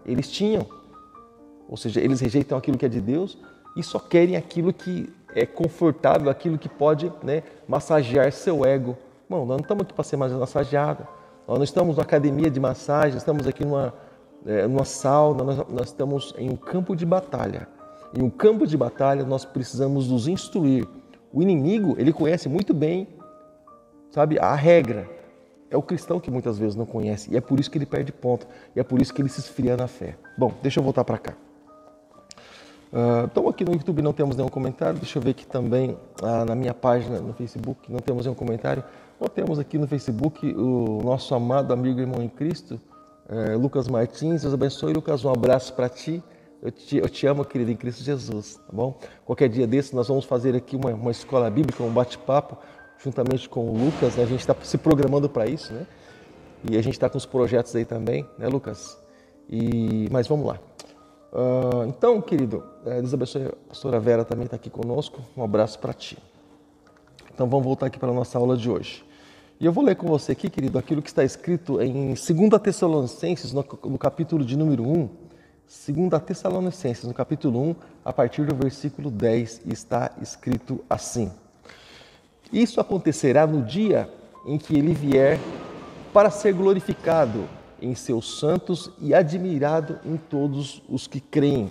eles tinham. Ou seja, eles rejeitam aquilo que é de Deus e só querem aquilo que é confortável, aquilo que pode, né, massagear seu ego. Bom, nós não estamos aqui para ser mais massageado, nós não estamos numa academia de massagem, estamos aqui numa sauna, nós estamos em um campo de batalha. Em um campo de batalha nós precisamos nos instruir. O inimigo, ele conhece muito bem, sabe, a regra. É o cristão que muitas vezes não conhece e é por isso que ele perde ponto, e é por isso que ele se esfria na fé. Bom, deixa eu voltar para cá. Então aqui no YouTube não temos nenhum comentário, deixa eu ver aqui também na minha página no Facebook, não temos nenhum comentário. Ou temos aqui no Facebook o nosso amado amigo e irmão em Cristo, Lucas Martins. Deus abençoe, Lucas, um abraço para ti. Eu te amo, querido, em Cristo Jesus, tá bom? Qualquer dia desse nós vamos fazer aqui uma escola bíblica, um bate-papo, juntamente com o Lucas, né? A gente está se programando para isso, né? E a gente está com os projetos aí também, né, Lucas? Mas vamos lá. Então, querido, Deus abençoe, a pastora Vera também está aqui conosco, um abraço para ti. Então vamos voltar aqui para a nossa aula de hoje. E eu vou ler com você aqui, querido, aquilo que está escrito em 2 Tessalonicenses, no capítulo de número 1, 2 Tessalonicenses, no capítulo 1, a partir do versículo 10, está escrito assim: Isso acontecerá no dia em que ele vier para ser glorificado em seus santos e admirado em todos os que creem,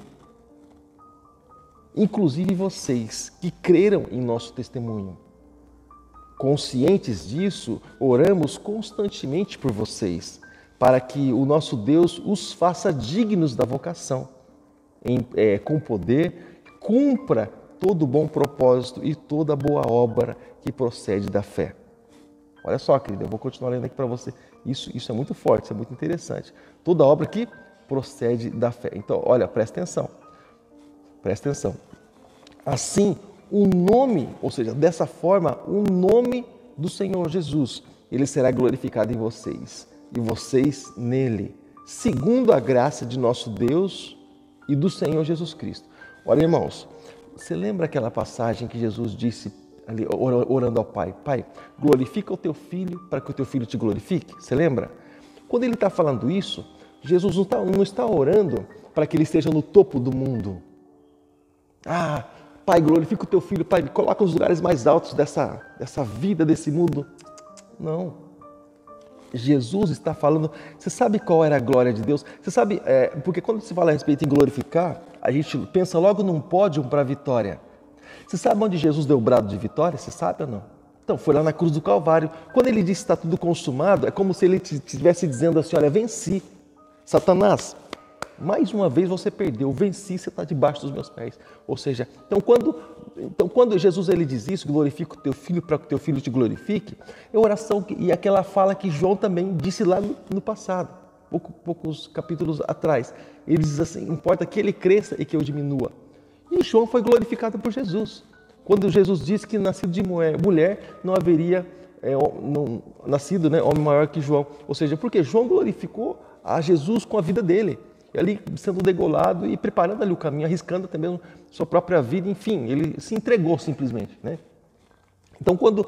inclusive vocês que creram em nosso testemunho. Conscientes disso, oramos constantemente por vocês, para que o nosso Deus os faça dignos da vocação, com poder, cumpra todo bom propósito e toda boa obra que procede da fé. Olha só, querido, eu vou continuar lendo aqui para você. Isso é muito forte, isso é muito interessante. Toda obra que procede da fé. Então, olha, presta atenção. Presta atenção. Assim, o nome, ou seja, dessa forma, o nome do Senhor Jesus, ele será glorificado em vocês e vocês nele, segundo a graça de nosso Deus e do Senhor Jesus Cristo. Olha, irmãos, você lembra aquela passagem que Jesus disse ali, orando ao Pai: Pai, glorifica o teu filho para que o teu filho te glorifique? Você lembra? Quando ele está falando isso, Jesus não está orando para que ele esteja no topo do mundo. Pai, glorifica o teu filho, Pai, me coloca nos lugares mais altos dessa vida, desse mundo. Não. Jesus está falando, você sabe qual era a glória de Deus? Você sabe, porque quando se fala a respeito em glorificar, a gente pensa logo num pódio para a vitória. Você sabe onde Jesus deu o brado de vitória? Você sabe ou não? Então, foi lá na cruz do Calvário. Quando ele disse que está tudo consumado, é como se ele estivesse dizendo assim: olha, venci. Satanás, mais uma vez você perdeu, venci, você está debaixo dos meus pés. Ou seja, então quando Jesus ele diz isso, glorifica o teu filho para que o teu filho te glorifique, é oração e aquela fala que João também disse lá no passado, poucos capítulos atrás. Ele diz assim: importa que ele cresça e que eu diminua. E João foi glorificado por Jesus. Quando Jesus disse que nascido de mulher não haveria nascido, né, homem maior que João. Ou seja, porque João glorificou a Jesus com a vida dele. Ali sendo degolado e preparando ali o caminho, arriscando até mesmo sua própria vida. Enfim, ele se entregou simplesmente, né? Então, quando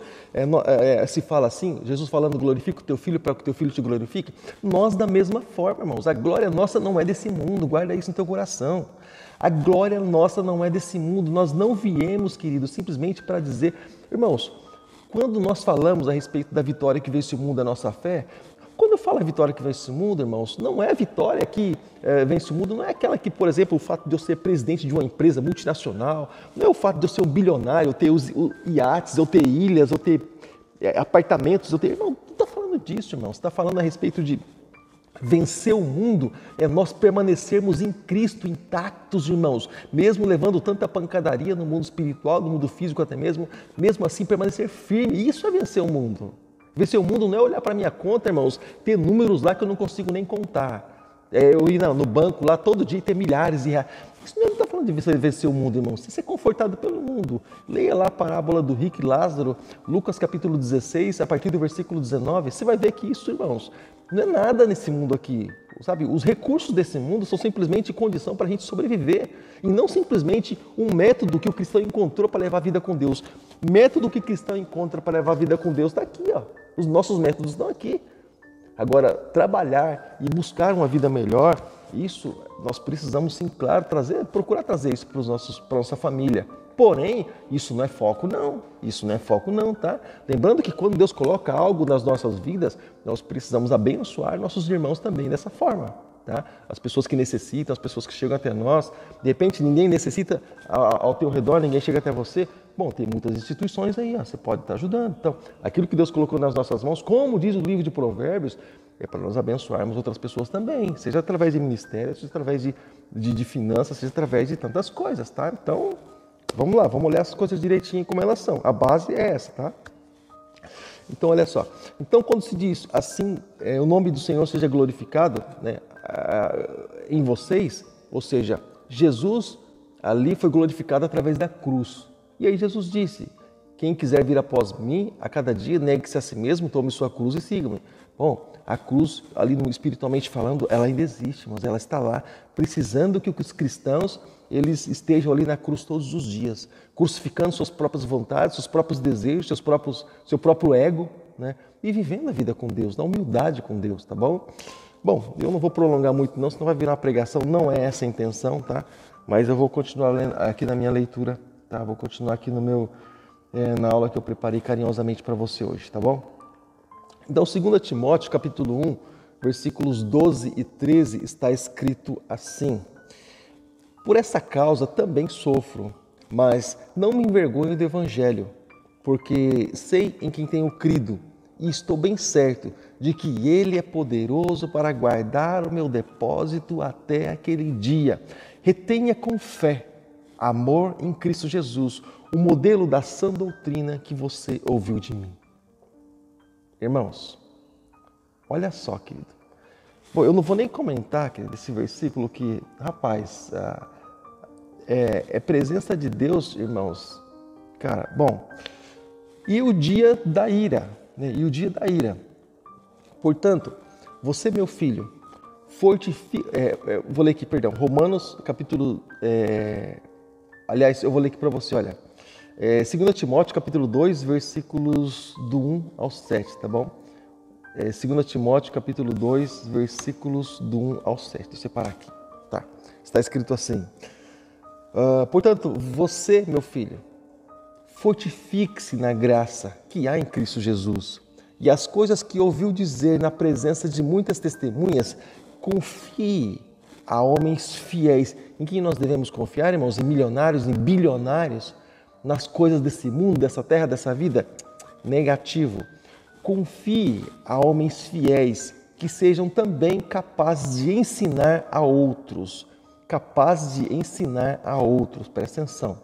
se fala assim, Jesus falando glorifica o teu filho para que o teu filho te glorifique, nós da mesma forma, irmãos, a glória nossa não é desse mundo, guarda isso no teu coração. A glória nossa não é desse mundo, nós não viemos, queridos, simplesmente para dizer, irmãos, quando nós falamos a respeito da vitória que vence o mundo, a nossa fé, quando eu falo a vitória que vence o mundo, irmãos, não é a vitória que vence o mundo, não é aquela que, por exemplo, o fato de eu ser presidente de uma empresa multinacional, não é o fato de eu ser um bilionário, eu ter iates, eu ter ilhas, eu ter apartamentos, Irmão, não está falando disso, irmão, você está falando a respeito de vencer o mundo, é nós permanecermos em Cristo intactos, irmãos, mesmo levando tanta pancadaria no mundo espiritual, no mundo físico até mesmo assim permanecer firme, isso é vencer o mundo. Vencer o mundo não é olhar para a minha conta, irmãos, ter números lá que eu não consigo nem contar. Eu ir no banco lá todo dia e ter milhares de reais. Isso não está falando de vencer o mundo, irmãos. Você ser confortado pelo mundo. Leia lá a parábola do rico e Lázaro, Lucas capítulo 16, a partir do versículo 19. Você vai ver que isso, irmãos, não é nada nesse mundo aqui. Sabe, os recursos desse mundo são simplesmente condição para a gente sobreviver. E não simplesmente um método que o cristão encontrou para levar a vida com Deus. Método que o cristão encontra para levar a vida com Deus está aqui, ó. Os nossos métodos estão aqui. Agora, trabalhar e buscar uma vida melhor Isso nós precisamos, sim, claro, procurar trazer isso para a nossa família. Porém, isso não é foco não, tá? Lembrando que quando Deus coloca algo nas nossas vidas, nós precisamos abençoar nossos irmãos também dessa forma, tá? As pessoas que necessitam, as pessoas que chegam até nós, de repente ninguém necessita ao teu redor, ninguém chega até você. Bom, tem muitas instituições aí, você pode estar ajudando. Então, aquilo que Deus colocou nas nossas mãos, como diz o livro de Provérbios, é para nós abençoarmos outras pessoas também, seja através de ministério, seja através de finanças, seja através de tantas coisas, tá? Então, vamos lá, vamos olhar as coisas direitinho como elas são. A base é essa, tá? Então, olha só. Então, quando se diz assim, o nome do Senhor seja glorificado, né, em vocês, ou seja, Jesus ali foi glorificado através da cruz. E aí Jesus disse, quem quiser vir após mim, a cada dia, negue-se a si mesmo, tome sua cruz e siga-me. Bom, a cruz, ali espiritualmente falando, ela ainda existe, mas ela está lá, precisando que os cristãos eles estejam ali na cruz todos os dias, crucificando suas próprias vontades, seus próprios desejos, seu próprio ego, né? E vivendo a vida com Deus, na humildade com Deus, tá bom? Bom, eu não vou prolongar muito não, senão vai virar uma pregação, não é essa a intenção, tá? Mas eu vou continuar lendo aqui na minha leitura, tá? Vou continuar aqui na aula que eu preparei carinhosamente para você hoje, tá bom? Então, 2 Timóteo, capítulo 1, versículos 12 e 13, está escrito assim: por essa causa também sofro, mas não me envergonho do Evangelho, porque sei em quem tenho crido, e estou bem certo de que Ele é poderoso para guardar o meu depósito até aquele dia. Retenha com fé, amor em Cristo Jesus, o modelo da sã doutrina que você ouviu de mim. Irmãos, olha só, querido. Bom, eu não vou nem comentar, querido, esse versículo que, rapaz, é presença de Deus, irmãos. Cara, bom, e o dia da ira, né? E o dia da ira. Portanto, você, meu filho, vou ler aqui, perdão, Romanos, capítulo... aliás, eu vou ler aqui para você, olha. 2 Timóteo, capítulo 2, versículos do 1 ao 7, tá bom? 2 Timóteo, capítulo 2, versículos do 1 ao 7. Deixa eu separar aqui, tá? Está escrito assim: portanto, você, meu filho, fortifique-se na graça que há em Cristo Jesus, e as coisas que ouviu dizer na presença de muitas testemunhas, confie a homens fiéis. Em quem nós devemos confiar, irmãos? Em milionários, em bilionários? Nas coisas desse mundo, dessa terra, dessa vida? Negativo. Confie a homens fiéis que sejam também capazes de ensinar a outros. Capazes de ensinar a outros. Presta atenção.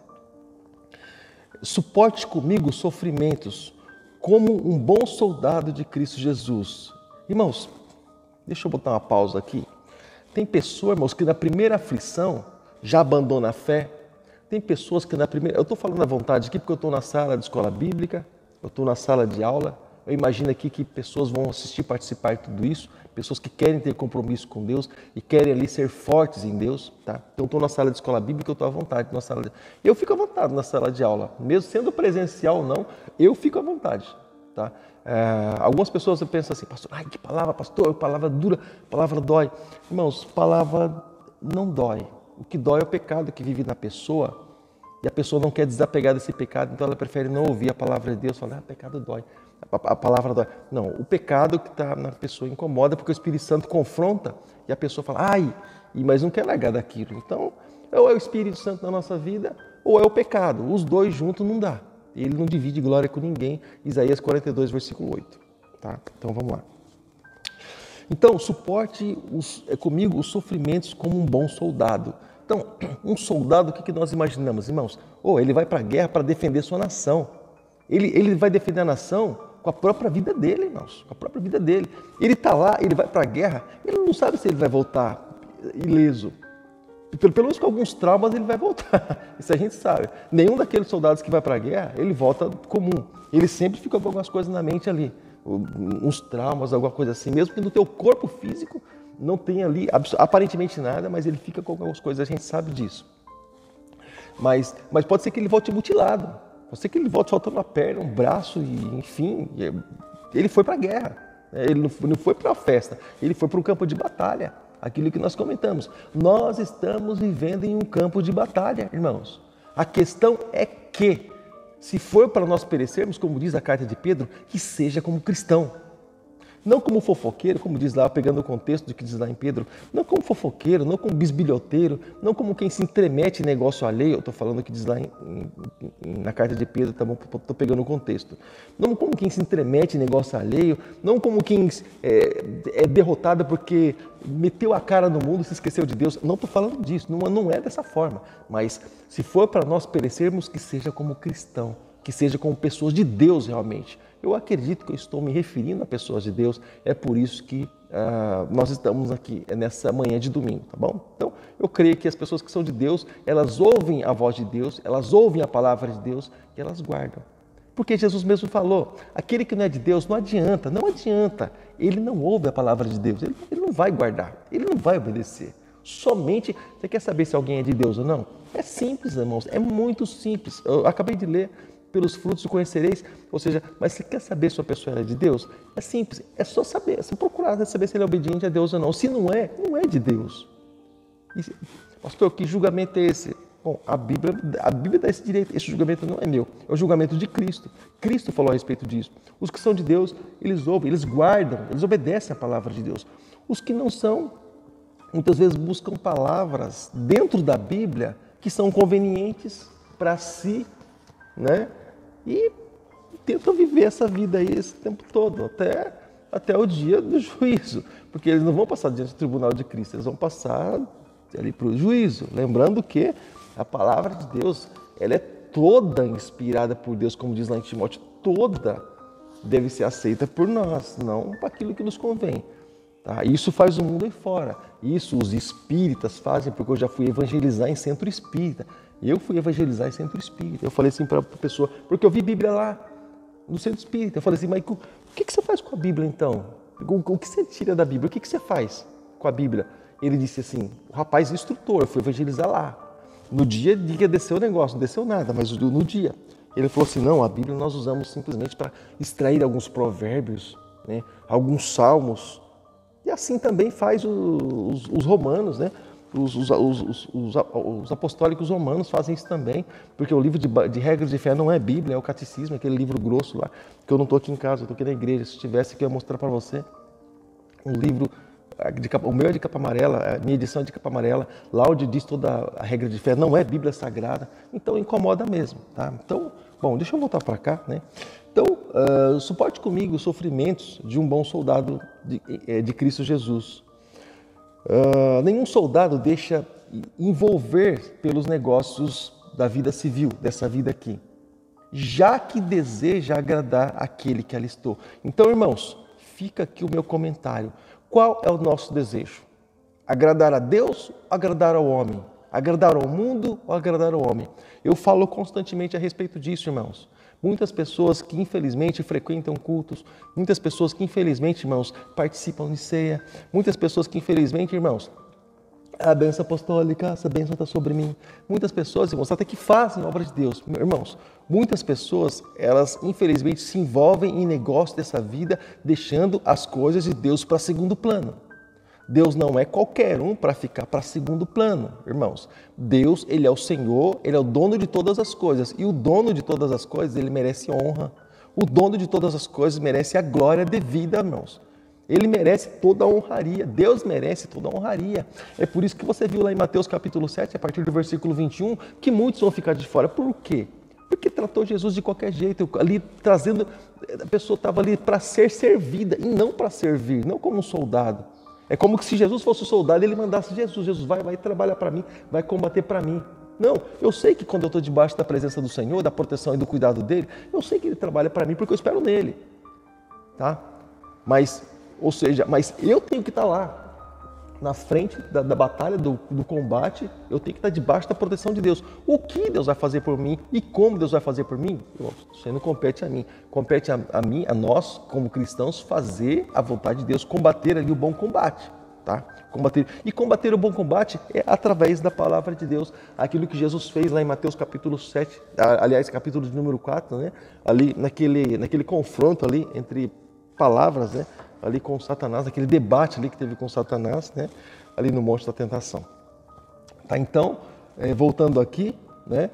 Suporte comigo os sofrimentos como um bom soldado de Cristo Jesus. Irmãos, deixa eu botar uma pausa aqui. Tem pessoas, irmãos, que na primeira aflição já abandona a fé. Tem pessoas que na primeira... Eu estou falando à vontade aqui porque eu estou na sala de escola bíblica, eu estou na sala de aula. Eu imagino aqui que pessoas vão assistir, participar de tudo isso, pessoas que querem ter compromisso com Deus e querem ali ser fortes em Deus, tá? Então, eu estou na sala de escola bíblica, eu estou à vontade na sala de... Eu fico à vontade na sala de aula, mesmo sendo presencial ou não, eu fico à vontade, tá? Algumas pessoas pensam assim, pastor, ai, que palavra, pastor, palavra dura, palavra dói. Irmãos, palavra não dói. O que dói é o pecado que vive na pessoa e a pessoa não quer desapegar desse pecado, então ela prefere não ouvir a palavra de Deus, falar, pecado dói, a palavra dói. Não, o pecado que está na pessoa incomoda porque o Espírito Santo confronta e a pessoa fala, ai, mas não quer largar daquilo. Então, ou é o Espírito Santo na nossa vida ou é o pecado. Os dois juntos não dá. Ele não divide glória com ninguém. Isaías 42, versículo 8. Tá? Então, vamos lá. Então, suporte comigo os sofrimentos como um bom soldado. Então, um soldado, o que nós imaginamos, irmãos? Ele vai para a guerra para defender sua nação. Ele vai defender a nação com a própria vida dele, irmãos. Com a própria vida dele. Ele está lá, ele vai para a guerra, ele não sabe se ele vai voltar ileso. Pelo menos com alguns traumas ele vai voltar. Isso a gente sabe. Nenhum daqueles soldados que vai para a guerra, ele volta comum. Ele sempre fica com algumas coisas na mente ali. Uns traumas, alguma coisa assim. Mesmo que no teu corpo físico não tenha ali aparentemente nada, mas ele fica com algumas coisas, a gente sabe disso. Mas pode ser que ele volte mutilado. Pode ser que ele volte faltando uma perna, um braço, e enfim. Ele foi para a guerra. Ele não foi para a festa. Ele foi para um campo de batalha. aquilo que nós comentamos. Nós estamos vivendo em um campo de batalha, irmãos. A questão é que, se for para nós perecermos, como diz a carta de Pedro, que seja como cristão. Não como fofoqueiro, como diz lá, pegando o contexto do que diz lá em Pedro, não como fofoqueiro, não como bisbilhoteiro, não como quem se intromete em negócio alheio, eu estou falando o que diz lá na carta de Pedro, estou pegando o contexto. Não como quem se intromete em negócio alheio, não como quem é derrotado porque meteu a cara no mundo e se esqueceu de Deus. Não estou falando disso, não é dessa forma. Mas se for para nós perecermos, que seja como cristão, que seja como pessoas de Deus realmente. Eu acredito que eu estou me referindo a pessoas de Deus, é por isso que nós estamos aqui nessa manhã de domingo, tá bom? Então, eu creio que as pessoas que são de Deus, elas ouvem a voz de Deus, elas ouvem a palavra de Deus e elas guardam. Porque Jesus mesmo falou, aquele que não é de Deus não adianta, ele não ouve a palavra de Deus, ele não vai guardar, ele não vai obedecer. Somente, você quer saber se alguém é de Deus ou não? É simples, irmãos, é muito simples. Eu acabei de ler, pelos frutos o conhecereis, ou seja, mas você quer saber se a pessoa é de Deus? É simples, é só saber, é só procurar saber se ele é obediente a Deus ou não. Se não é, não é de Deus. Pastor, que julgamento é esse? Bom, a Bíblia dá esse direito, esse julgamento não é meu, é o julgamento de Cristo. Cristo falou a respeito disso. Os que são de Deus, eles ouvem, eles guardam, eles obedecem a palavra de Deus. Os que não são, muitas vezes buscam palavras dentro da Bíblia que são convenientes para si, né? E tentam viver essa vida aí esse tempo todo, até o dia do juízo, porque eles não vão passar diante do tribunal de Cristo, eles vão passar ali para o juízo, lembrando que a palavra de Deus, ela é toda inspirada por Deus, como diz lá em Timóteo, toda deve ser aceita por nós, não para aquilo que nos convém. Tá? Isso faz o mundo aí fora, isso os espíritas fazem, porque eu já fui evangelizar em centro espírita. Eu fui evangelizar em centro espírita. Eu falei assim para a pessoa, porque eu vi Bíblia lá, no centro espírita. Eu falei assim, mas o que você faz com a Bíblia então? O que você tira da Bíblia? O que você faz com a Bíblia? Ele disse assim, o rapaz instrutor, eu fui evangelizar lá. No dia desceu o negócio, não desceu nada, mas no dia. Ele falou assim, não, a Bíblia nós usamos simplesmente para extrair alguns provérbios, né, alguns salmos. E assim também faz os romanos, né? Os apostólicos romanos fazem isso também, porque o livro de regras de fé não é Bíblia, é o catecismo, aquele livro grosso lá, que eu não estou aqui em casa, eu estou aqui na igreja. Se tivesse aqui, eu ia mostrar para você um livro, o meu é de capa amarela, a minha edição é de capa amarela, lá onde diz toda a regra de fé, não é Bíblia Sagrada, então incomoda mesmo, tá? Então, bom, deixa eu voltar para cá, né? Então, suporte comigo os sofrimentos de um bom soldado de Cristo Jesus. Nenhum soldado deixa envolver pelos negócios da vida civil, dessa vida aqui, já que deseja agradar aquele que alistou. Então, irmãos, fica aqui o meu comentário. Qual é o nosso desejo? Agradar a Deus ou agradar ao homem? Agradar ao mundo ou agradar ao homem? Eu falo constantemente a respeito disso, irmãos. Muitas pessoas que infelizmente frequentam cultos, muitas pessoas que infelizmente, irmãos, participam de ceia, muitas pessoas que infelizmente, irmãos, a bênção apostólica, essa bênção está sobre mim. Muitas pessoas, irmãos, até que fazem a obra de Deus. Irmãos, muitas pessoas, elas infelizmente se envolvem em negócio dessa vida, deixando as coisas de Deus para segundo plano. Deus não é qualquer um para ficar para segundo plano, irmãos. Deus, Ele é o Senhor, Ele é o dono de todas as coisas. E o dono de todas as coisas, Ele merece honra. O dono de todas as coisas merece a glória devida, irmãos. Ele merece toda a honraria. Deus merece toda a honraria. É por isso que você viu lá em Mateus capítulo 7, a partir do versículo 21, que muitos vão ficar de fora. Por quê? Porque tratou Jesus de qualquer jeito, ali trazendo, a pessoa estava ali para ser servida e não para servir, não como um soldado. É como que se Jesus fosse o soldado, ele mandasse Jesus vai trabalhar para mim, vai combater para mim. Não, eu sei que quando eu estou debaixo da presença do Senhor, da proteção e do cuidado dele, eu sei que ele trabalha para mim porque eu espero nele. Tá? Mas eu tenho que estar lá, na frente da batalha, do combate, eu tenho que estar debaixo da proteção de Deus. O que Deus vai fazer por mim e como Deus vai fazer por mim, isso não compete a mim. Compete a mim, a nós, como cristãos, fazer a vontade de Deus, combater ali o bom combate. Tá? Combater o bom combate é através da palavra de Deus. Aquilo que Jesus fez lá em Mateus capítulo 7, aliás, capítulo de número 4, né? Ali naquele confronto ali entre palavras, né? Ali com Satanás, aquele debate ali que teve com Satanás, né? ali no Monte da Tentação. Tá? Então, voltando aqui, né,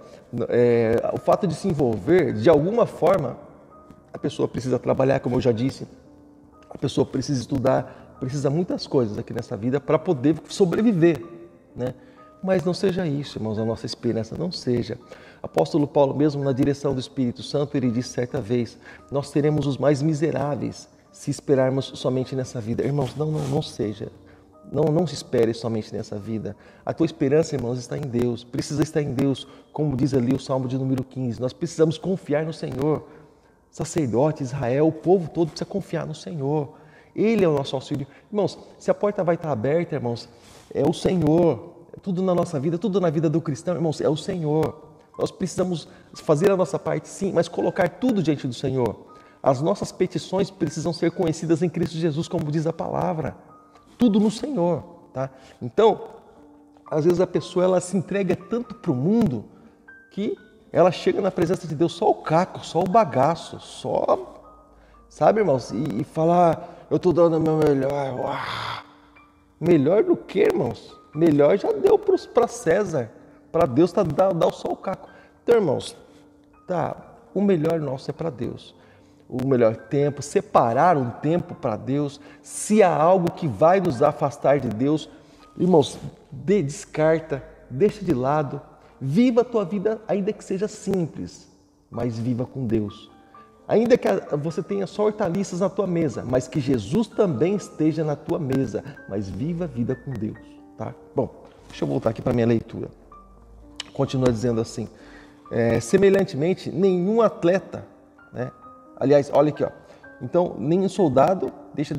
o fato de se envolver, de alguma forma, a pessoa precisa trabalhar, como eu já disse, a pessoa precisa estudar, precisa muitas coisas aqui nessa vida para poder sobreviver, né? Mas não seja isso, irmãos, a nossa esperança não seja. Apóstolo Paulo, mesmo na direção do Espírito Santo, ele disse certa vez, nós seremos os mais miseráveis se esperarmos somente nessa vida. Irmãos, não seja. Não se espere somente nessa vida. A tua esperança, irmãos, está em Deus. Precisa estar em Deus, como diz ali o Salmo de número 15. Nós precisamos confiar no Senhor. Sacerdote, Israel, o povo todo precisa confiar no Senhor. Ele é o nosso auxílio. Irmãos, se a porta vai estar aberta, irmãos, é o Senhor. Tudo na nossa vida, tudo na vida do cristão, irmãos, é o Senhor. Nós precisamos fazer a nossa parte, sim, mas colocar tudo diante do Senhor. As nossas petições precisam ser conhecidas em Cristo Jesus, como diz a palavra. Tudo no Senhor, tá? Então, às vezes a pessoa ela se entrega tanto para o mundo que ela chega na presença de Deus só o caco, só o bagaço, só, sabe, irmãos? E falar, eu estou dando o meu melhor. Uau! Melhor do que, irmãos? Melhor já deu para César, para Deus dar só o caco. Então, irmãos, tá, o melhor nosso é para Deus. O melhor tempo, separar um tempo para Deus. Se há algo que vai nos afastar de Deus, irmãos, descarta, deixa de lado. Viva a tua vida, ainda que seja simples, mas viva com Deus. Ainda que você tenha só hortaliças na tua mesa, mas que Jesus também esteja na tua mesa, mas viva a vida com Deus. Tá? Bom, deixa eu voltar aqui para a minha leitura. Continua dizendo assim, semelhantemente, nenhum atleta, né? Aliás, olha aqui, ó. Então, nenhum soldado deixa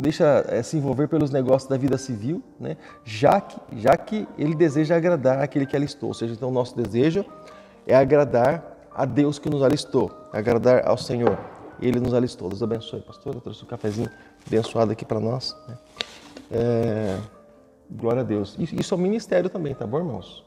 se envolver pelos negócios da vida civil, né? já que ele deseja agradar aquele que alistou. Ou seja, então o nosso desejo é agradar a Deus que nos alistou, agradar ao Senhor. Ele nos alistou. Deus abençoe, pastor. Eu trouxe um cafezinho abençoado aqui para nós, né? Glória a Deus. Isso é um ministério também, tá bom, irmãos?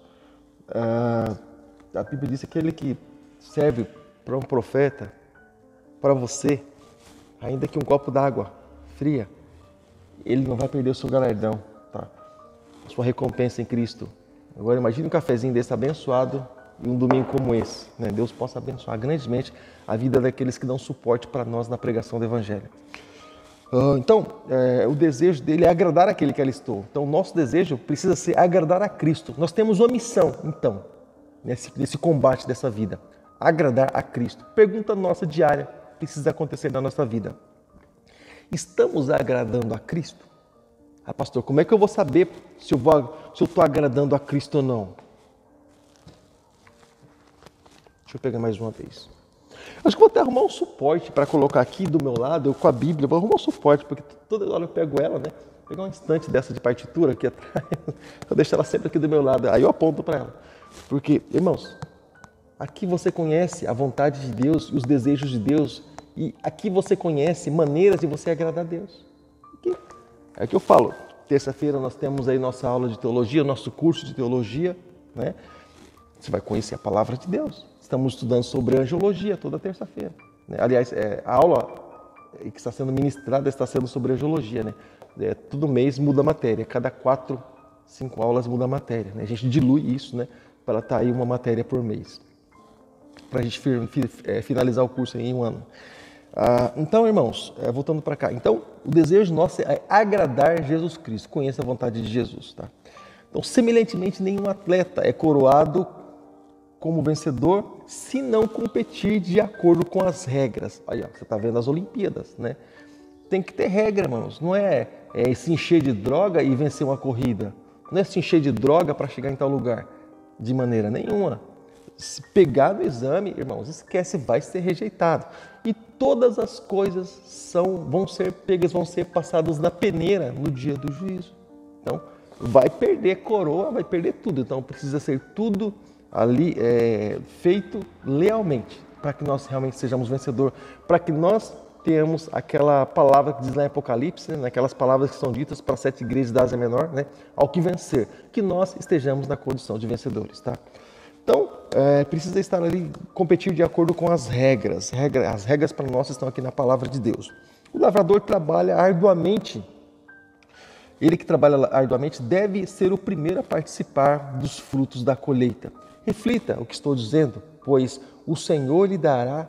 A Bíblia diz que aquele que serve para um profeta, para você, ainda que um copo d'água fria, ele não vai perder o seu galardão, tá? A sua recompensa em Cristo. Agora imagine um cafezinho desse abençoado e um domingo como esse, né? Deus possa abençoar grandemente a vida daqueles que dão suporte para nós na pregação do Evangelho. Então, o desejo dele é agradar aquele que alistou. Então, o nosso desejo precisa ser agradar a Cristo. Nós temos uma missão, então, nesse combate dessa vida. Agradar a Cristo. Pergunta nossa diária precisa acontecer na nossa vida. Estamos agradando a Cristo? Ah, pastor, como é que eu vou saber se eu estou agradando a Cristo ou não? Deixa eu pegar mais uma vez. Acho que vou até arrumar um suporte para colocar aqui do meu lado, eu com a Bíblia, vou arrumar um suporte, porque toda hora eu pego ela, né? Vou pegar um instante dessa de partitura aqui atrás, vou deixar ela sempre aqui do meu lado, aí eu aponto para ela. Porque, irmãos, aqui você conhece a vontade de Deus e os desejos de Deus, e aqui você conhece maneiras de você agradar a Deus. Aqui. É o que eu falo, terça-feira nós temos aí nossa aula de teologia, nosso curso de teologia, né? Você vai conhecer a palavra de Deus. Estamos estudando sobre angiologia toda terça-feira, né? Aliás, a aula que está sendo ministrada está sendo sobre angiologia, né? Todo mês muda a matéria, cada 4, 5 aulas muda a matéria, né? A gente dilui isso, né? Para estar aí uma matéria por mês, para a gente finalizar o curso em um ano. Então, irmãos, voltando para cá. Então, o desejo nosso é agradar Jesus Cristo, conheça a vontade de Jesus, tá? Então, semelhantemente, nenhum atleta é coroado como vencedor se não competir de acordo com as regras. Aí, ó, você está vendo as Olimpíadas, né? Tem que ter regra, irmãos. Não é se encher de droga e vencer uma corrida. Não é se encher de droga para chegar em tal lugar. De maneira nenhuma. Se pegar no exame, irmãos, esquece, vai ser rejeitado. E todas as coisas vão ser pegas, vão ser passadas na peneira no dia do juízo. Então, vai perder coroa, vai perder tudo. Então, precisa ser tudo ali feito lealmente, para que nós realmente sejamos vencedores, para que nós tenhamos aquela palavra que diz lá em Apocalipse, né, aquelas palavras que são ditas para as 7 igrejas da Ásia Menor, né, ao que vencer, que nós estejamos na condição de vencedores, tá? Então, precisa estar ali, competir de acordo com as regras. As regras para nós estão aqui na palavra de Deus. O lavrador trabalha arduamente. Ele que trabalha arduamente deve ser o primeiro a participar dos frutos da colheita. Reflita o que estou dizendo, pois o Senhor lhe dará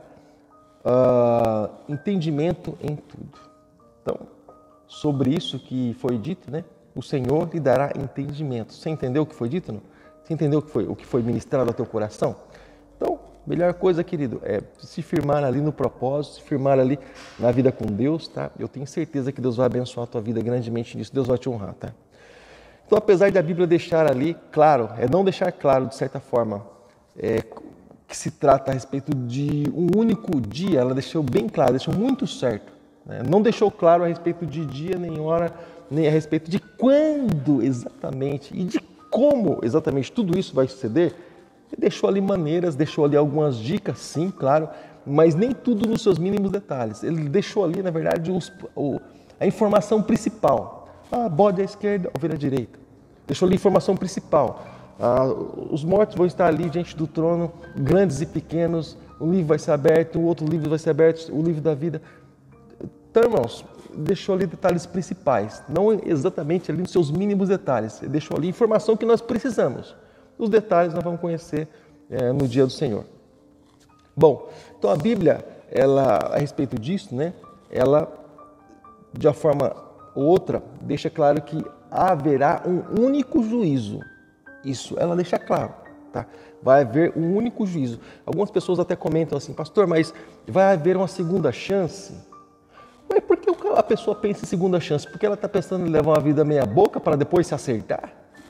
entendimento em tudo. Então, sobre isso que foi dito, né? O Senhor lhe dará entendimento. Você entendeu o que foi dito? Não? Você entendeu o que foi ministrado ao teu coração? Então, melhor coisa, querido, é se firmar ali no propósito, se firmar ali na vida com Deus, tá? Eu tenho certeza que Deus vai abençoar a tua vida grandemente nisso, Deus vai te honrar, tá? Então, apesar da Bíblia deixar ali, claro, não deixar claro, de certa forma, que se trata a respeito de um único dia, ela deixou bem claro, deixou muito certo, né? Não deixou claro a respeito de dia, nem hora, nem a respeito de quando exatamente e de como exatamente tudo isso vai suceder. Ele deixou ali maneiras, deixou ali algumas dicas, sim, claro, mas nem tudo nos seus mínimos detalhes. Ele deixou ali, na verdade, a informação principal. Bode à esquerda, ovelha à direita. Deixou ali a informação principal. Os mortos vão estar ali diante do trono, grandes e pequenos. Um livro vai ser aberto, o outro livro vai ser aberto, o livro da vida. Então, irmãos, deixou ali detalhes principais, não exatamente ali nos seus mínimos detalhes. Ele deixou ali informação que nós precisamos. Os detalhes nós vamos conhecer no dia do Senhor. Bom, então a Bíblia, ela, a respeito disso, né, ela, de uma forma ou outra, deixa claro que haverá um único juízo. Isso ela deixa claro, tá? Vai haver um único juízo. Algumas pessoas até comentam assim, pastor, mas vai haver uma segunda chance? Mas por que a pessoa pensa em segunda chance? Porque ela está pensando em levar uma vida meia boca para depois se acertar?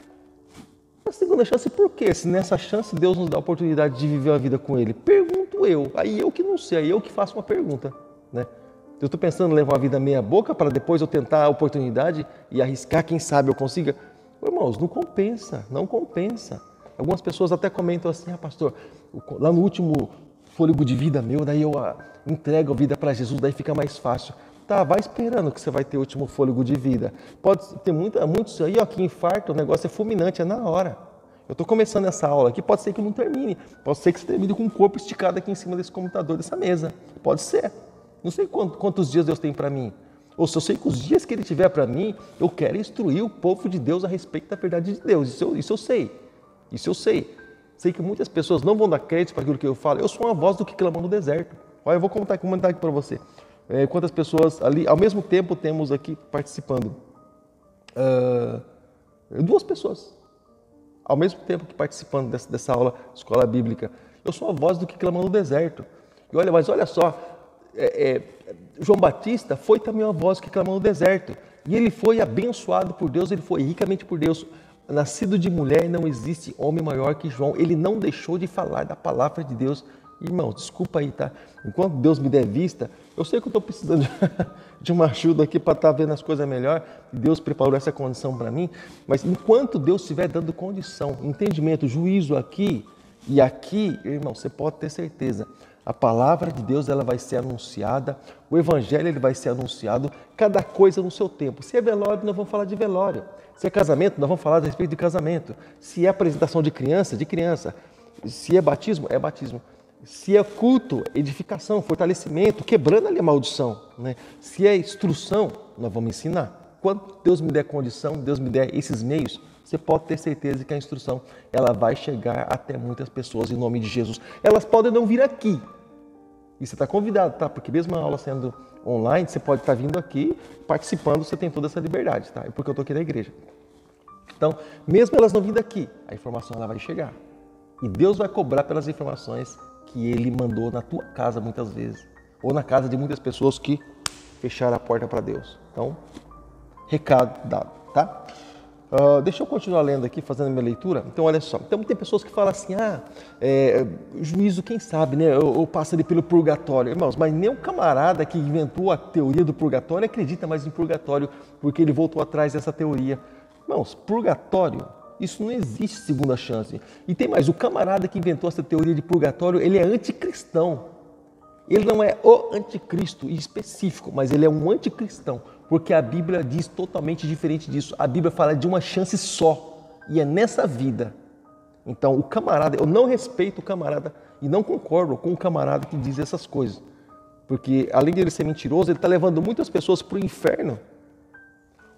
A segunda chance por quê? Se nessa chance Deus nos dá a oportunidade de viver uma vida com Ele. Pergunto eu. Aí eu que não sei, aí eu que faço uma pergunta, né? Eu estou pensando em levar uma vida meia boca para depois eu tentar a oportunidade e arriscar, quem sabe eu consiga. Irmãos, não compensa, não compensa. Algumas pessoas até comentam assim, pastor, lá no último fôlego de vida meu, daí eu entrego a vida para Jesus, daí fica mais fácil. Tá, vai esperando que você vai ter o último fôlego de vida. Pode ter muitos aí, que infarto, o negócio é fulminante, é na hora. Eu estou começando essa aula aqui, pode ser que eu não termine. Pode ser que você termine com o corpo esticado aqui em cima desse computador, dessa mesa. Pode ser. Não sei quantos dias Deus tem para mim. Ou se eu sei que os dias que Ele tiver para mim, eu quero instruir o povo de Deus a respeito da verdade de Deus. Isso eu sei. Isso eu sei. Sei que muitas pessoas não vão dar crédito para aquilo que eu falo. Eu sou uma voz do que clama no deserto. Olha, eu vou comentar aqui para você. Quantas pessoas ali, ao mesmo tempo, temos aqui participando. 2 pessoas. Ao mesmo tempo que participando dessa aula de escola bíblica. Eu sou a voz do que clama no deserto. E olha, mas olha só, João Batista foi também uma voz que clamou no deserto. E ele foi abençoado por Deus, ele foi ricamente por Deus. Nascido de mulher, não existe homem maior que João. Ele não deixou de falar da palavra de Deus. Irmãos, desculpa aí, tá? Enquanto Deus me der vista, eu sei que eu estou precisando de uma ajuda aqui para estar vendo as coisas melhor. Deus preparou essa condição para mim. Mas enquanto Deus estiver dando condição, entendimento, juízo aqui e aqui, irmão, você pode ter certeza. A palavra de Deus ela vai ser anunciada, o evangelho ele vai ser anunciado, cada coisa no seu tempo. Se é velório, nós vamos falar de velório. Se é casamento, nós vamos falar a respeito de casamento. Se é apresentação de criança, de criança. Se é batismo, é batismo. Se é culto, edificação, fortalecimento, quebrando ali a maldição, né? Se é instrução, nós vamos ensinar. Quando Deus me der condição, Deus me der esses meios, você pode ter certeza que a instrução ela vai chegar até muitas pessoas em nome de Jesus. Elas podem não vir aqui. E você está convidado, tá? Porque mesmo a aula sendo online, você pode estar vindo aqui, participando, você tem toda essa liberdade, tá? É porque eu estou aqui na igreja. Então, mesmo elas não vindo aqui, a informação ela vai chegar. E Deus vai cobrar pelas informações que Ele mandou na tua casa muitas vezes. Ou na casa de muitas pessoas que fecharam a porta para Deus. Então, recado dado, tá? Deixa eu continuar lendo aqui, fazendo a minha leitura. Então, olha só. Então, tem pessoas que falam assim, juízo, quem sabe, né? Eu passo ali pelo purgatório. Irmãos, mas nem o camarada que inventou a teoria do purgatório acredita mais em purgatório, porque ele voltou atrás dessa teoria. Irmãos, purgatório, isso não existe segunda chance. E tem mais, o camarada que inventou essa teoria de purgatório, ele é anticristão. Ele não é o anticristo em específico, mas ele é um anticristão, porque a Bíblia diz totalmente diferente disso. A Bíblia fala de uma chance só, e é nessa vida. Então, o camarada, eu não respeito o camarada e não concordo com o camarada que diz essas coisas. Porque, além de ele ser mentiroso, ele está levando muitas pessoas para o inferno.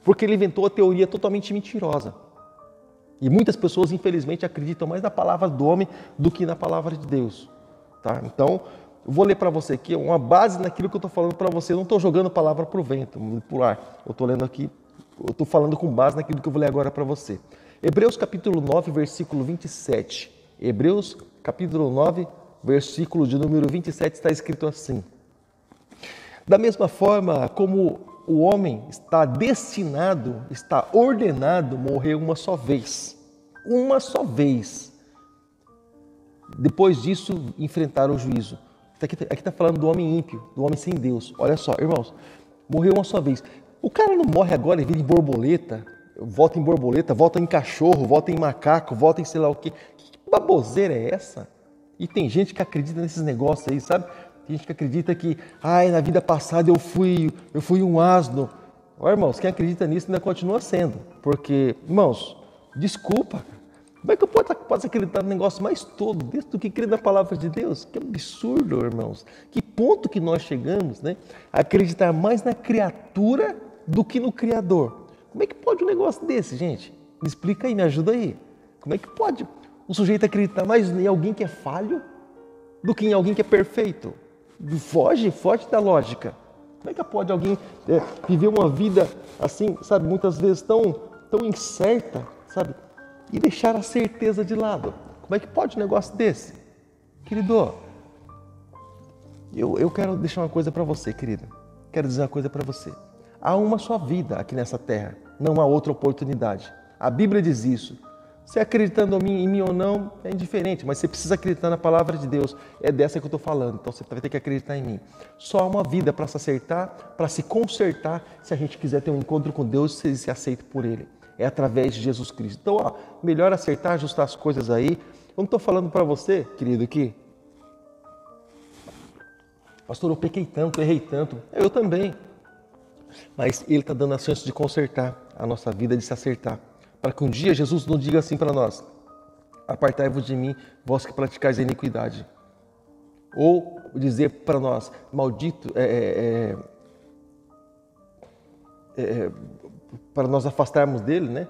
Porque ele inventou a teoria totalmente mentirosa. E muitas pessoas, infelizmente, acreditam mais na palavra do homem do que na palavra de Deus. Tá? Então, eu vou ler para você aqui uma base naquilo que eu estou falando para você. Eu não estou jogando palavra para o vento, por ar. Eu estou lendo aqui, eu estou falando com base naquilo que eu vou ler agora para você. Hebreus capítulo 9, versículo 27. Hebreus capítulo 9, versículo de número 27 está escrito assim. Da mesma forma como o homem está destinado, está ordenado morrer uma só vez. Uma só vez. Depois disso, enfrentar o juízo. Aqui está falando do homem ímpio, do homem sem Deus. Olha só, irmãos, morreu uma só vez. O cara não morre agora e vira em borboleta, volta em cachorro, volta em macaco, volta em sei lá o quê. Que baboseira é essa? E tem gente que acredita nesses negócios aí, sabe? Tem gente que acredita que, na vida passada eu fui um asno. Ó, irmãos, quem acredita nisso ainda continua sendo. Porque, irmãos, desculpa. Como é que eu posso acreditar no negócio mais todo desse do que crer na palavra de Deus? Que absurdo, irmãos. Que ponto que nós chegamos, né? A acreditar mais na criatura do que no Criador. Como é que pode um negócio desse, gente? Me explica aí, me ajuda aí. Como é que pode o sujeito acreditar mais em alguém que é falho do que em alguém que é perfeito? Foge da lógica. Como é que pode alguém viver uma vida assim, sabe, muitas vezes tão incerta, sabe, e deixar a certeza de lado? Como é que pode um negócio desse? Querido, eu quero deixar uma coisa para você, querido. Quero dizer uma coisa para você. Há uma só vida aqui nessa terra, não há outra oportunidade. A Bíblia diz isso. Você acreditando em mim ou não, é indiferente, mas você precisa acreditar na palavra de Deus. É dessa que eu estou falando, então você vai ter que acreditar em mim. Só há uma vida para se acertar, para se consertar, se a gente quiser ter um encontro com Deus e ser aceito por Ele. É através de Jesus Cristo. Então, melhor acertar, ajustar as coisas aí. Eu não estou falando para você, querido, aqui. Pastor, eu pequei tanto, errei tanto. Eu também. Mas Ele está dando a chance de consertar a nossa vida, de se acertar. Para que um dia Jesus não diga assim para nós: apartai-vos de mim, vós que praticais a iniquidade. Ou dizer para nós: maldito, para nós afastarmos dele, né?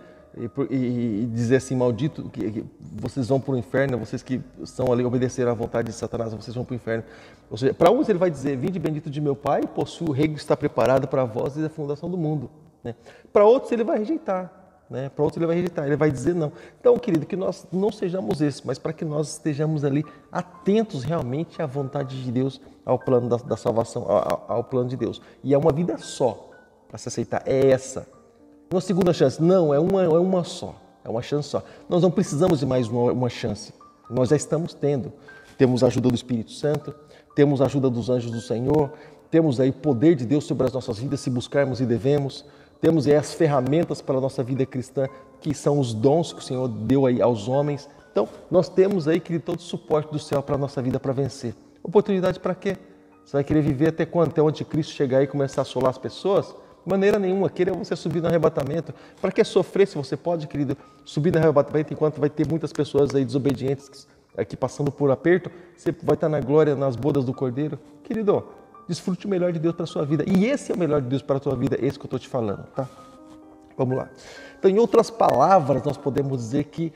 E dizer assim: maldito, que vocês vão para o inferno, vocês que estão ali obedeceram à vontade de Satanás, vocês vão para o inferno. Ou seja, para uns ele vai dizer: vinde bendito de meu Pai, possui o reino que está preparado para vós desde a fundação do mundo. Né? Para outros ele vai rejeitar. Né? Para outros ele vai rejeitar, ele vai dizer não. Então, querido, que nós não sejamos esses, mas para que nós estejamos ali atentos realmente à vontade de Deus, ao plano da salvação, ao plano de Deus. E é uma vida só para se aceitar, é essa. Uma segunda chance, não, é uma só, é uma chance só. Nós não precisamos de mais uma chance, nós já estamos tendo. Temos a ajuda do Espírito Santo, temos a ajuda dos anjos do Senhor, temos aí o poder de Deus sobre as nossas vidas, se buscarmos e devemos. Temos aí as ferramentas para a nossa vida cristã, que são os dons que o Senhor deu aí aos homens. Então, nós temos aí, querido, todo o suporte do céu para a nossa vida para vencer. Oportunidade para quê? Você vai querer viver até quando? Até o anticristo chegar aí e começar a assolar as pessoas? De maneira nenhuma. Querer você subir no arrebatamento. Para que sofrer se você pode, querido, subir no arrebatamento enquanto vai ter muitas pessoas aí desobedientes aqui passando por aperto? Você vai estar na glória, nas bodas do Cordeiro? Querido, desfrute o melhor de Deus para a sua vida. E esse é o melhor de Deus para a tua vida, esse que eu estou te falando, tá? Vamos lá. Então, em outras palavras, nós podemos dizer que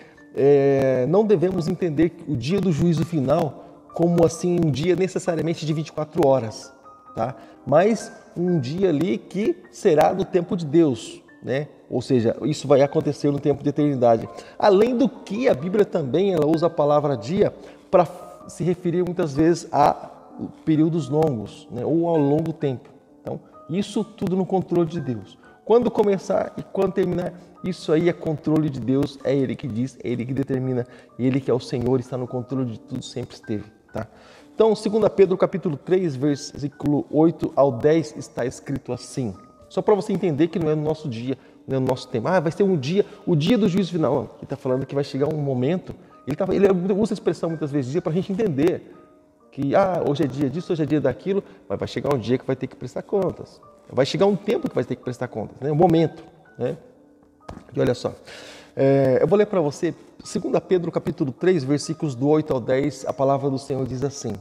não devemos entender o dia do juízo final como assim um dia necessariamente de 24 horas, tá? Mas um dia ali que será no tempo de Deus, né? Ou seja, isso vai acontecer no tempo de eternidade. Além do que, a Bíblia também ela usa a palavra dia para se referir muitas vezes a períodos longos, né? Ou ao longo tempo. Então, isso tudo no controle de Deus. Quando começar e quando terminar, isso aí é controle de Deus, é Ele que diz, é Ele que determina, Ele que é o Senhor, está no controle de tudo, sempre esteve. Tá? Então, 2 Pedro capítulo 3, versículo 8 ao 10, está escrito assim. Só para você entender que não é no nosso dia, não é no nosso tempo. Vai ser um dia, o dia do juízo final. Não, ele está falando que vai chegar um momento, ele usa a expressão muitas vezes, dia para a gente entender que hoje é dia disso, hoje é dia daquilo, mas vai chegar um dia que vai ter que prestar contas. Vai chegar um tempo que vai ter que prestar contas, né? Um momento. Né? E olha só, eu vou ler para você, 2 Pedro capítulo 3, versículos do 8 ao 10, a palavra do Senhor diz assim: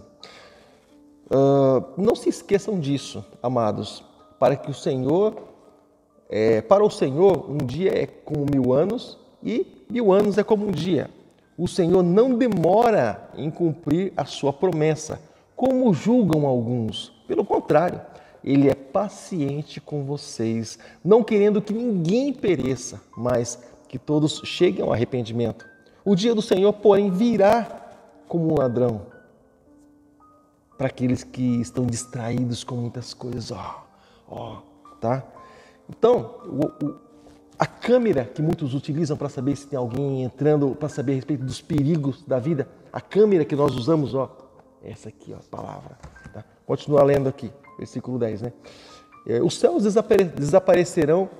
não se esqueçam disso, amados, para que o Senhor Para o Senhor, um dia é como 1000 anos e 1000 anos é como um dia. O Senhor não demora em cumprir a sua promessa, como julgam alguns. Pelo contrário, Ele é paciente com vocês, não querendo que ninguém pereça, mas que todos cheguem ao arrependimento. O dia do Senhor, porém, virá como um ladrão para aqueles que estão distraídos com muitas coisas. Tá? Então, a câmera que muitos utilizam para saber se tem alguém entrando, para saber a respeito dos perigos da vida, a câmera que nós usamos, essa aqui, a palavra. Tá? Continua lendo aqui, versículo 10, né? Os céus desaparecerão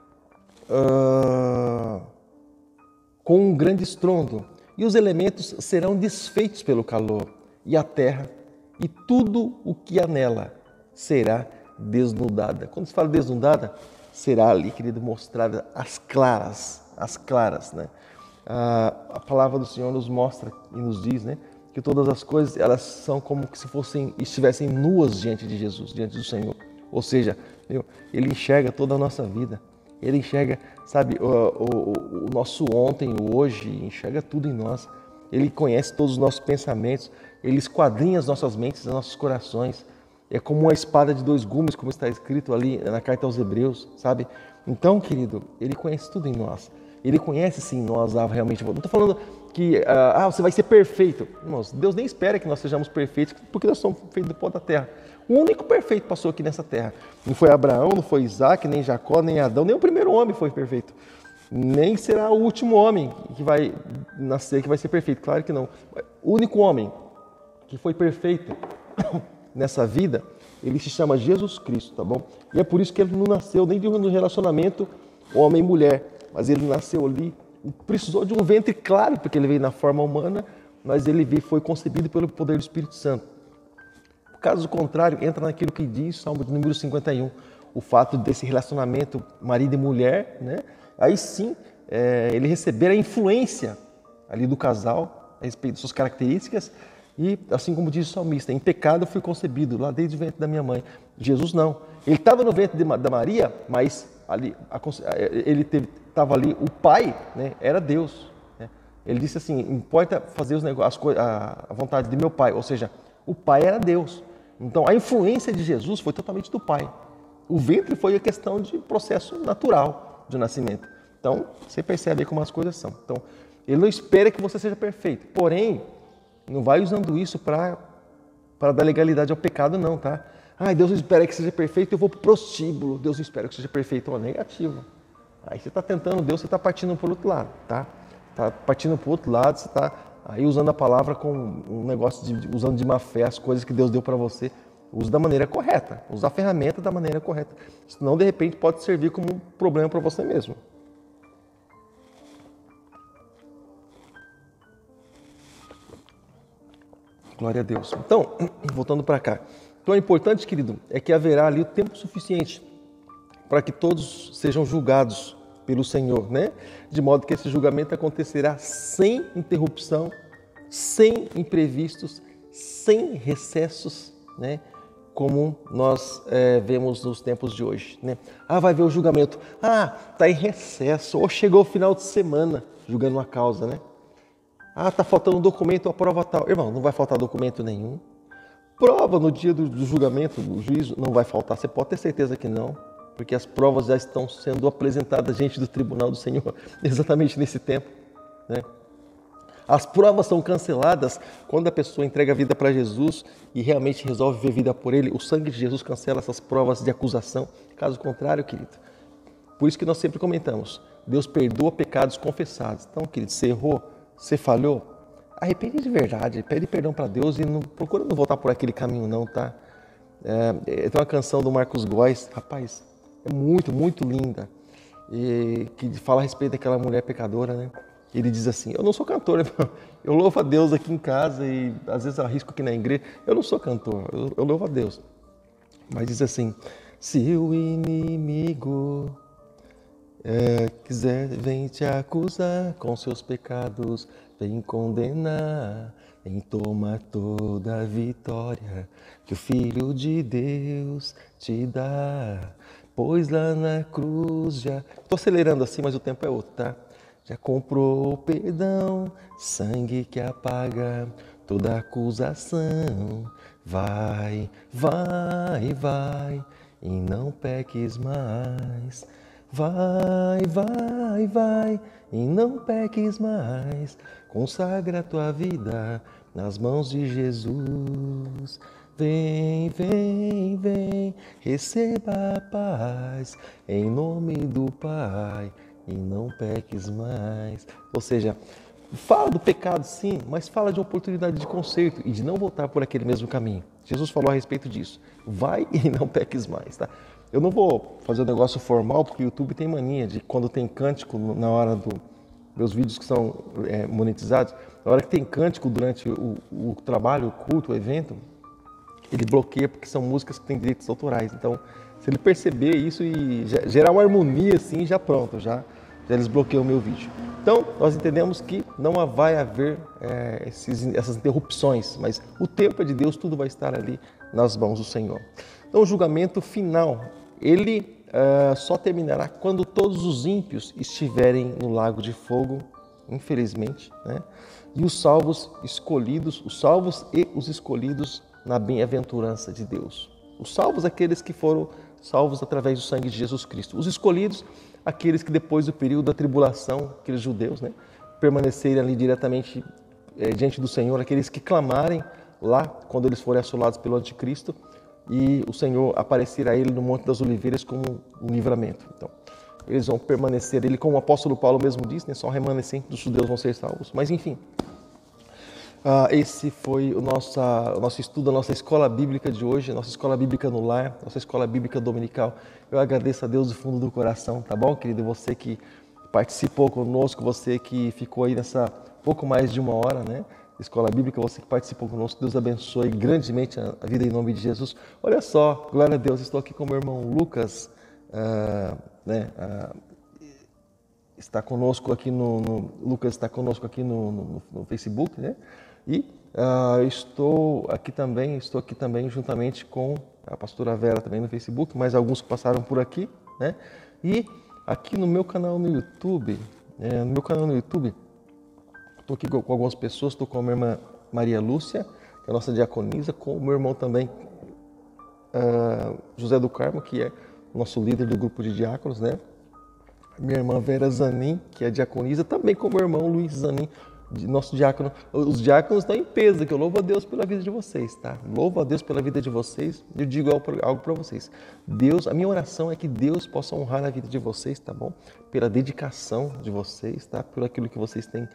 com um grande estrondo, e os elementos serão desfeitos pelo calor, e a terra e tudo o que há nela será desnudada. Quando se fala desnudada, será ali, querido, mostrada às claras, né? A palavra do Senhor nos mostra e nos diz, né, que todas as coisas, elas são como se estivessem nuas diante de Jesus, diante do Senhor. Ou seja, Ele enxerga toda a nossa vida. Ele enxerga, sabe, o nosso ontem, o hoje, enxerga tudo em nós. Ele conhece todos os nossos pensamentos, Ele esquadrinha as nossas mentes, os nossos corações. É como uma espada de 2 gumes, como está escrito ali na carta aos Hebreus, sabe? Então, querido, Ele conhece tudo em nós. Ele conhece sim nós realmente. Não estou falando que você vai ser perfeito. Irmãos, Deus nem espera que nós sejamos perfeitos, porque nós somos feitos do pó da terra. O único perfeito passou aqui nessa terra. Não foi Abraão, não foi Isaac, nem Jacó, nem Adão, nem o primeiro homem foi perfeito. Nem será o último homem que vai nascer, que vai ser perfeito. Claro que não. O único homem que foi perfeito nessa vida, ele se chama Jesus Cristo, tá bom? E é por isso que ele não nasceu nem de um relacionamento homem e mulher, mas ele nasceu ali, precisou de um ventre claro, porque ele veio na forma humana, mas ele foi concebido pelo poder do Espírito Santo. Caso contrário, entra naquilo que diz Salmo de número 51, o fato desse relacionamento marido e mulher, né? Aí sim, ele receber a influência ali do casal, a respeito de suas características, e assim como diz o salmista, em pecado eu fui concebido, lá desde o ventre da minha mãe. Jesus não. Ele estava no ventre da Maria, mas ali, ele estava ali, o pai, né, era Deus. Né? Ele disse assim, importa fazer os negócios, a vontade de meu pai, ou seja, o pai era Deus. Então a influência de Jesus foi totalmente do pai. O ventre foi a questão de processo natural de nascimento. Então você percebe aí como as coisas são. Então ele não espera que você seja perfeito, porém, não vai usando isso para dar legalidade ao pecado, não, tá? Deus não espera que seja perfeito, eu vou para o prostíbulo. Deus não espera que seja perfeito, negativo. Aí você está tentando Deus, você está partindo para o outro lado, tá? Está partindo para o outro lado, você está aí usando a palavra com um negócio, usando de má fé as coisas que Deus deu para você. Use da maneira correta, use a ferramenta da maneira correta. Senão, de repente, pode servir como um problema para você mesmo. Glória a Deus. Então, voltando para cá. Então, é importante, querido, é que haverá ali o tempo suficiente para que todos sejam julgados pelo Senhor, né? De modo que esse julgamento acontecerá sem interrupção, sem imprevistos, sem recessos, né? Como nós vemos nos tempos de hoje, né? Vai ver o julgamento. Está em recesso, ou chegou o final de semana, julgando uma causa, né? Está faltando um documento, a prova tal. Irmão, não vai faltar documento nenhum. Prova no dia do julgamento, do juízo, não vai faltar. Você pode ter certeza que não, porque as provas já estão sendo apresentadas diante do tribunal do Senhor, exatamente nesse tempo, né? As provas são canceladas quando a pessoa entrega a vida para Jesus e realmente resolve viver vida por Ele. O sangue de Jesus cancela essas provas de acusação. Caso contrário, querido, por isso que nós sempre comentamos, Deus perdoa pecados confessados. Então, querido, você errou, você falhou, arrepende de verdade, pede perdão para Deus e não procura não voltar por aquele caminho não, tá? Tem uma canção do Marcos Góes, rapaz, é muito, muito linda, e que fala a respeito daquela mulher pecadora, né? Ele diz assim, eu não sou cantor, eu louvo a Deus aqui em casa e às vezes arrisco aqui na igreja, eu não sou cantor, eu louvo a Deus. Mas diz assim, se o inimigo quiser, vem te acusar com seus pecados, vem condenar, vem tomar toda a vitória que o Filho de Deus te dá. pois lá na cruz já... Estou acelerando assim, mas o tempo é outro, tá? Já comprou perdão, sangue que apaga toda acusação. Vai, vai, vai, e não peques mais. Vai, vai, vai, e não peques mais. Consagra a tua vida nas mãos de Jesus. Vem, vem, vem, receba a paz em nome do Pai e não peques mais. Ou seja, fala do pecado sim, mas fala de oportunidade de conserto e de não voltar por aquele mesmo caminho. Jesus falou a respeito disso. Vai e não peques mais, tá? Eu não vou fazer um negócio formal, porque o YouTube tem mania de quando tem cântico na hora do... Meus vídeos que são monetizados, na hora que tem cântico durante o trabalho, o culto, o evento, ele bloqueia porque são músicas que têm direitos autorais. Então, se ele perceber isso e gerar uma harmonia assim, já pronto, já eles bloqueiam o meu vídeo. Então, nós entendemos que não vai haver essas interrupções, mas o tempo é de Deus, tudo vai estar ali nas mãos do Senhor. Então, o julgamento final, ele só terminará quando todos os ímpios estiverem no lago de fogo, infelizmente, né? E os salvos e os escolhidos na bem-aventurança de Deus. Os salvos, aqueles que foram salvos através do sangue de Jesus Cristo. Os escolhidos, aqueles que depois do período da tribulação, aqueles judeus, né, permanecerem ali diretamente diante do Senhor, aqueles que clamarem lá quando eles forem assolados pelo anticristo e o Senhor aparecer a ele no Monte das Oliveiras como um livramento. Então, eles vão permanecer, ele, como o apóstolo Paulo mesmo disse, né, só o remanescente dos judeus vão ser salvos. Mas enfim, esse foi o nosso estudo, a nossa escola bíblica de hoje, a nossa escola bíblica no lar, nossa escola bíblica dominical. Eu agradeço a Deus do fundo do coração, tá bom, querido? Você que participou conosco, você que ficou aí nessa pouco mais de 1 hora, né? Escola bíblica, você que participou conosco, Deus abençoe grandemente a vida em nome de Jesus. Olha só, glória a Deus, estou aqui com o meu irmão Lucas, está conosco aqui Lucas está conosco aqui no Facebook, né? E estou aqui também juntamente com a pastora Vera também no Facebook, mais alguns que passaram por aqui, né? E aqui no meu canal no YouTube, estou aqui com algumas pessoas, estou com a minha irmã Maria Lúcia, que é a nossa diaconisa, com o meu irmão também, José do Carmo, que é o nosso líder do grupo de diáconos, né? Minha irmã Vera Zanin, que é diaconisa, também com o meu irmão Luiz Zanin, nosso diácono. Os diáconos estão em peso, que eu louvo a Deus pela vida de vocês, tá? Louvo a Deus pela vida de vocês. Eu digo algo para vocês. Deus, a minha oração é que Deus possa honrar a vida de vocês, tá bom? Pela dedicação de vocês, tá? Por aquilo que vocês têm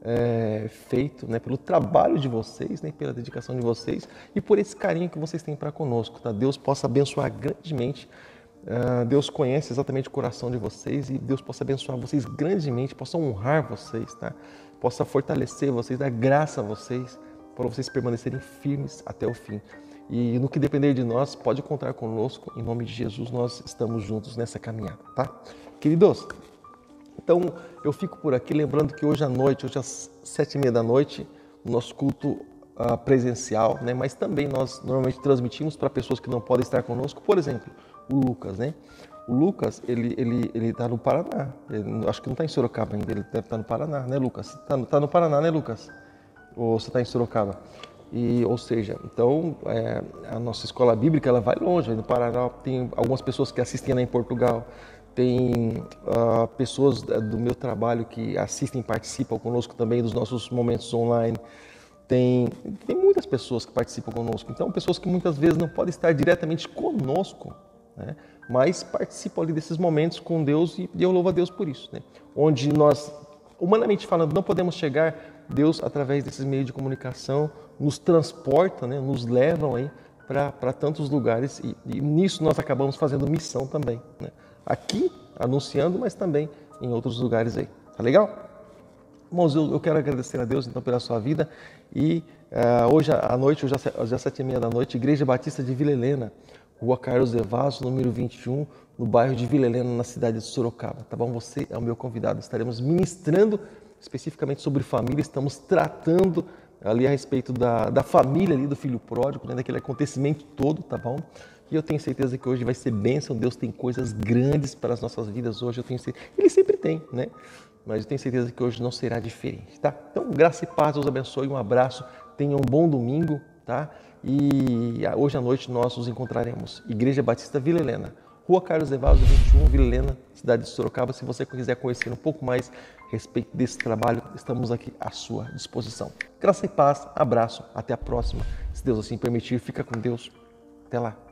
feito, né? Pelo trabalho de vocês, né? Pela dedicação de vocês e por esse carinho que vocês têm para conosco, tá? Deus possa abençoar grandemente. Deus conhece exatamente o coração de vocês e Deus possa abençoar vocês grandemente, possa honrar vocês, tá? Possa fortalecer vocês, dar graça a vocês, para vocês permanecerem firmes até o fim. E no que depender de nós, pode contar conosco, em nome de Jesus, nós estamos juntos nessa caminhada, tá? Queridos, então eu fico por aqui, lembrando que hoje à noite, hoje às 7h30 da noite, o nosso culto presencial, né? Mas também nós normalmente transmitimos para pessoas que não podem estar conosco, por exemplo, o Lucas, né? O Lucas, ele está no Paraná, acho que não está em Sorocaba ainda, ele deve estar no Paraná, né, Lucas? Tá no Paraná, né, Lucas? Ou você está em Sorocaba? Ou seja, então, a nossa escola bíblica, ela vai longe, no Paraná tem algumas pessoas que assistem lá em Portugal, tem pessoas do meu trabalho que assistem e participam conosco também dos nossos momentos online. Tem muitas pessoas que participam conosco, então pessoas que muitas vezes não podem estar diretamente conosco, né? Mas participam ali desses momentos com Deus e eu louvo a Deus por isso, né? Onde nós, humanamente falando, não podemos chegar, Deus, através desses meios de comunicação, nos transporta, né? Nos levam aí para tantos lugares e nisso nós acabamos fazendo missão também, né? Aqui, anunciando, mas também em outros lugares aí. Tá legal? Irmãos, eu quero agradecer a Deus então pela sua vida e hoje à noite, hoje às 7h30 da noite, Igreja Batista de Vila Helena, Rua Carlos Devasso, número 21, no bairro de Vila Helena, na cidade de Sorocaba, tá bom? Você é o meu convidado, estaremos ministrando especificamente sobre família, estamos tratando ali a respeito da família ali, do filho pródigo, né? Daquele acontecimento todo, tá bom? E eu tenho certeza que hoje vai ser bênção. Deus tem coisas grandes para as nossas vidas hoje. Eu tenho certeza. Ele sempre tem, né? Mas eu tenho certeza que hoje não será diferente, tá? Então, graça e paz, Deus abençoe, um abraço, tenha um bom domingo, tá? E hoje à noite nós nos encontraremos. Igreja Batista Vila Helena, Rua Carlos Evaldo, 21, Vila Helena, cidade de Sorocaba. Se você quiser conhecer um pouco mais a respeito desse trabalho, estamos aqui à sua disposição. Graça e paz, abraço, até a próxima. Se Deus assim permitir, fica com Deus. Até lá.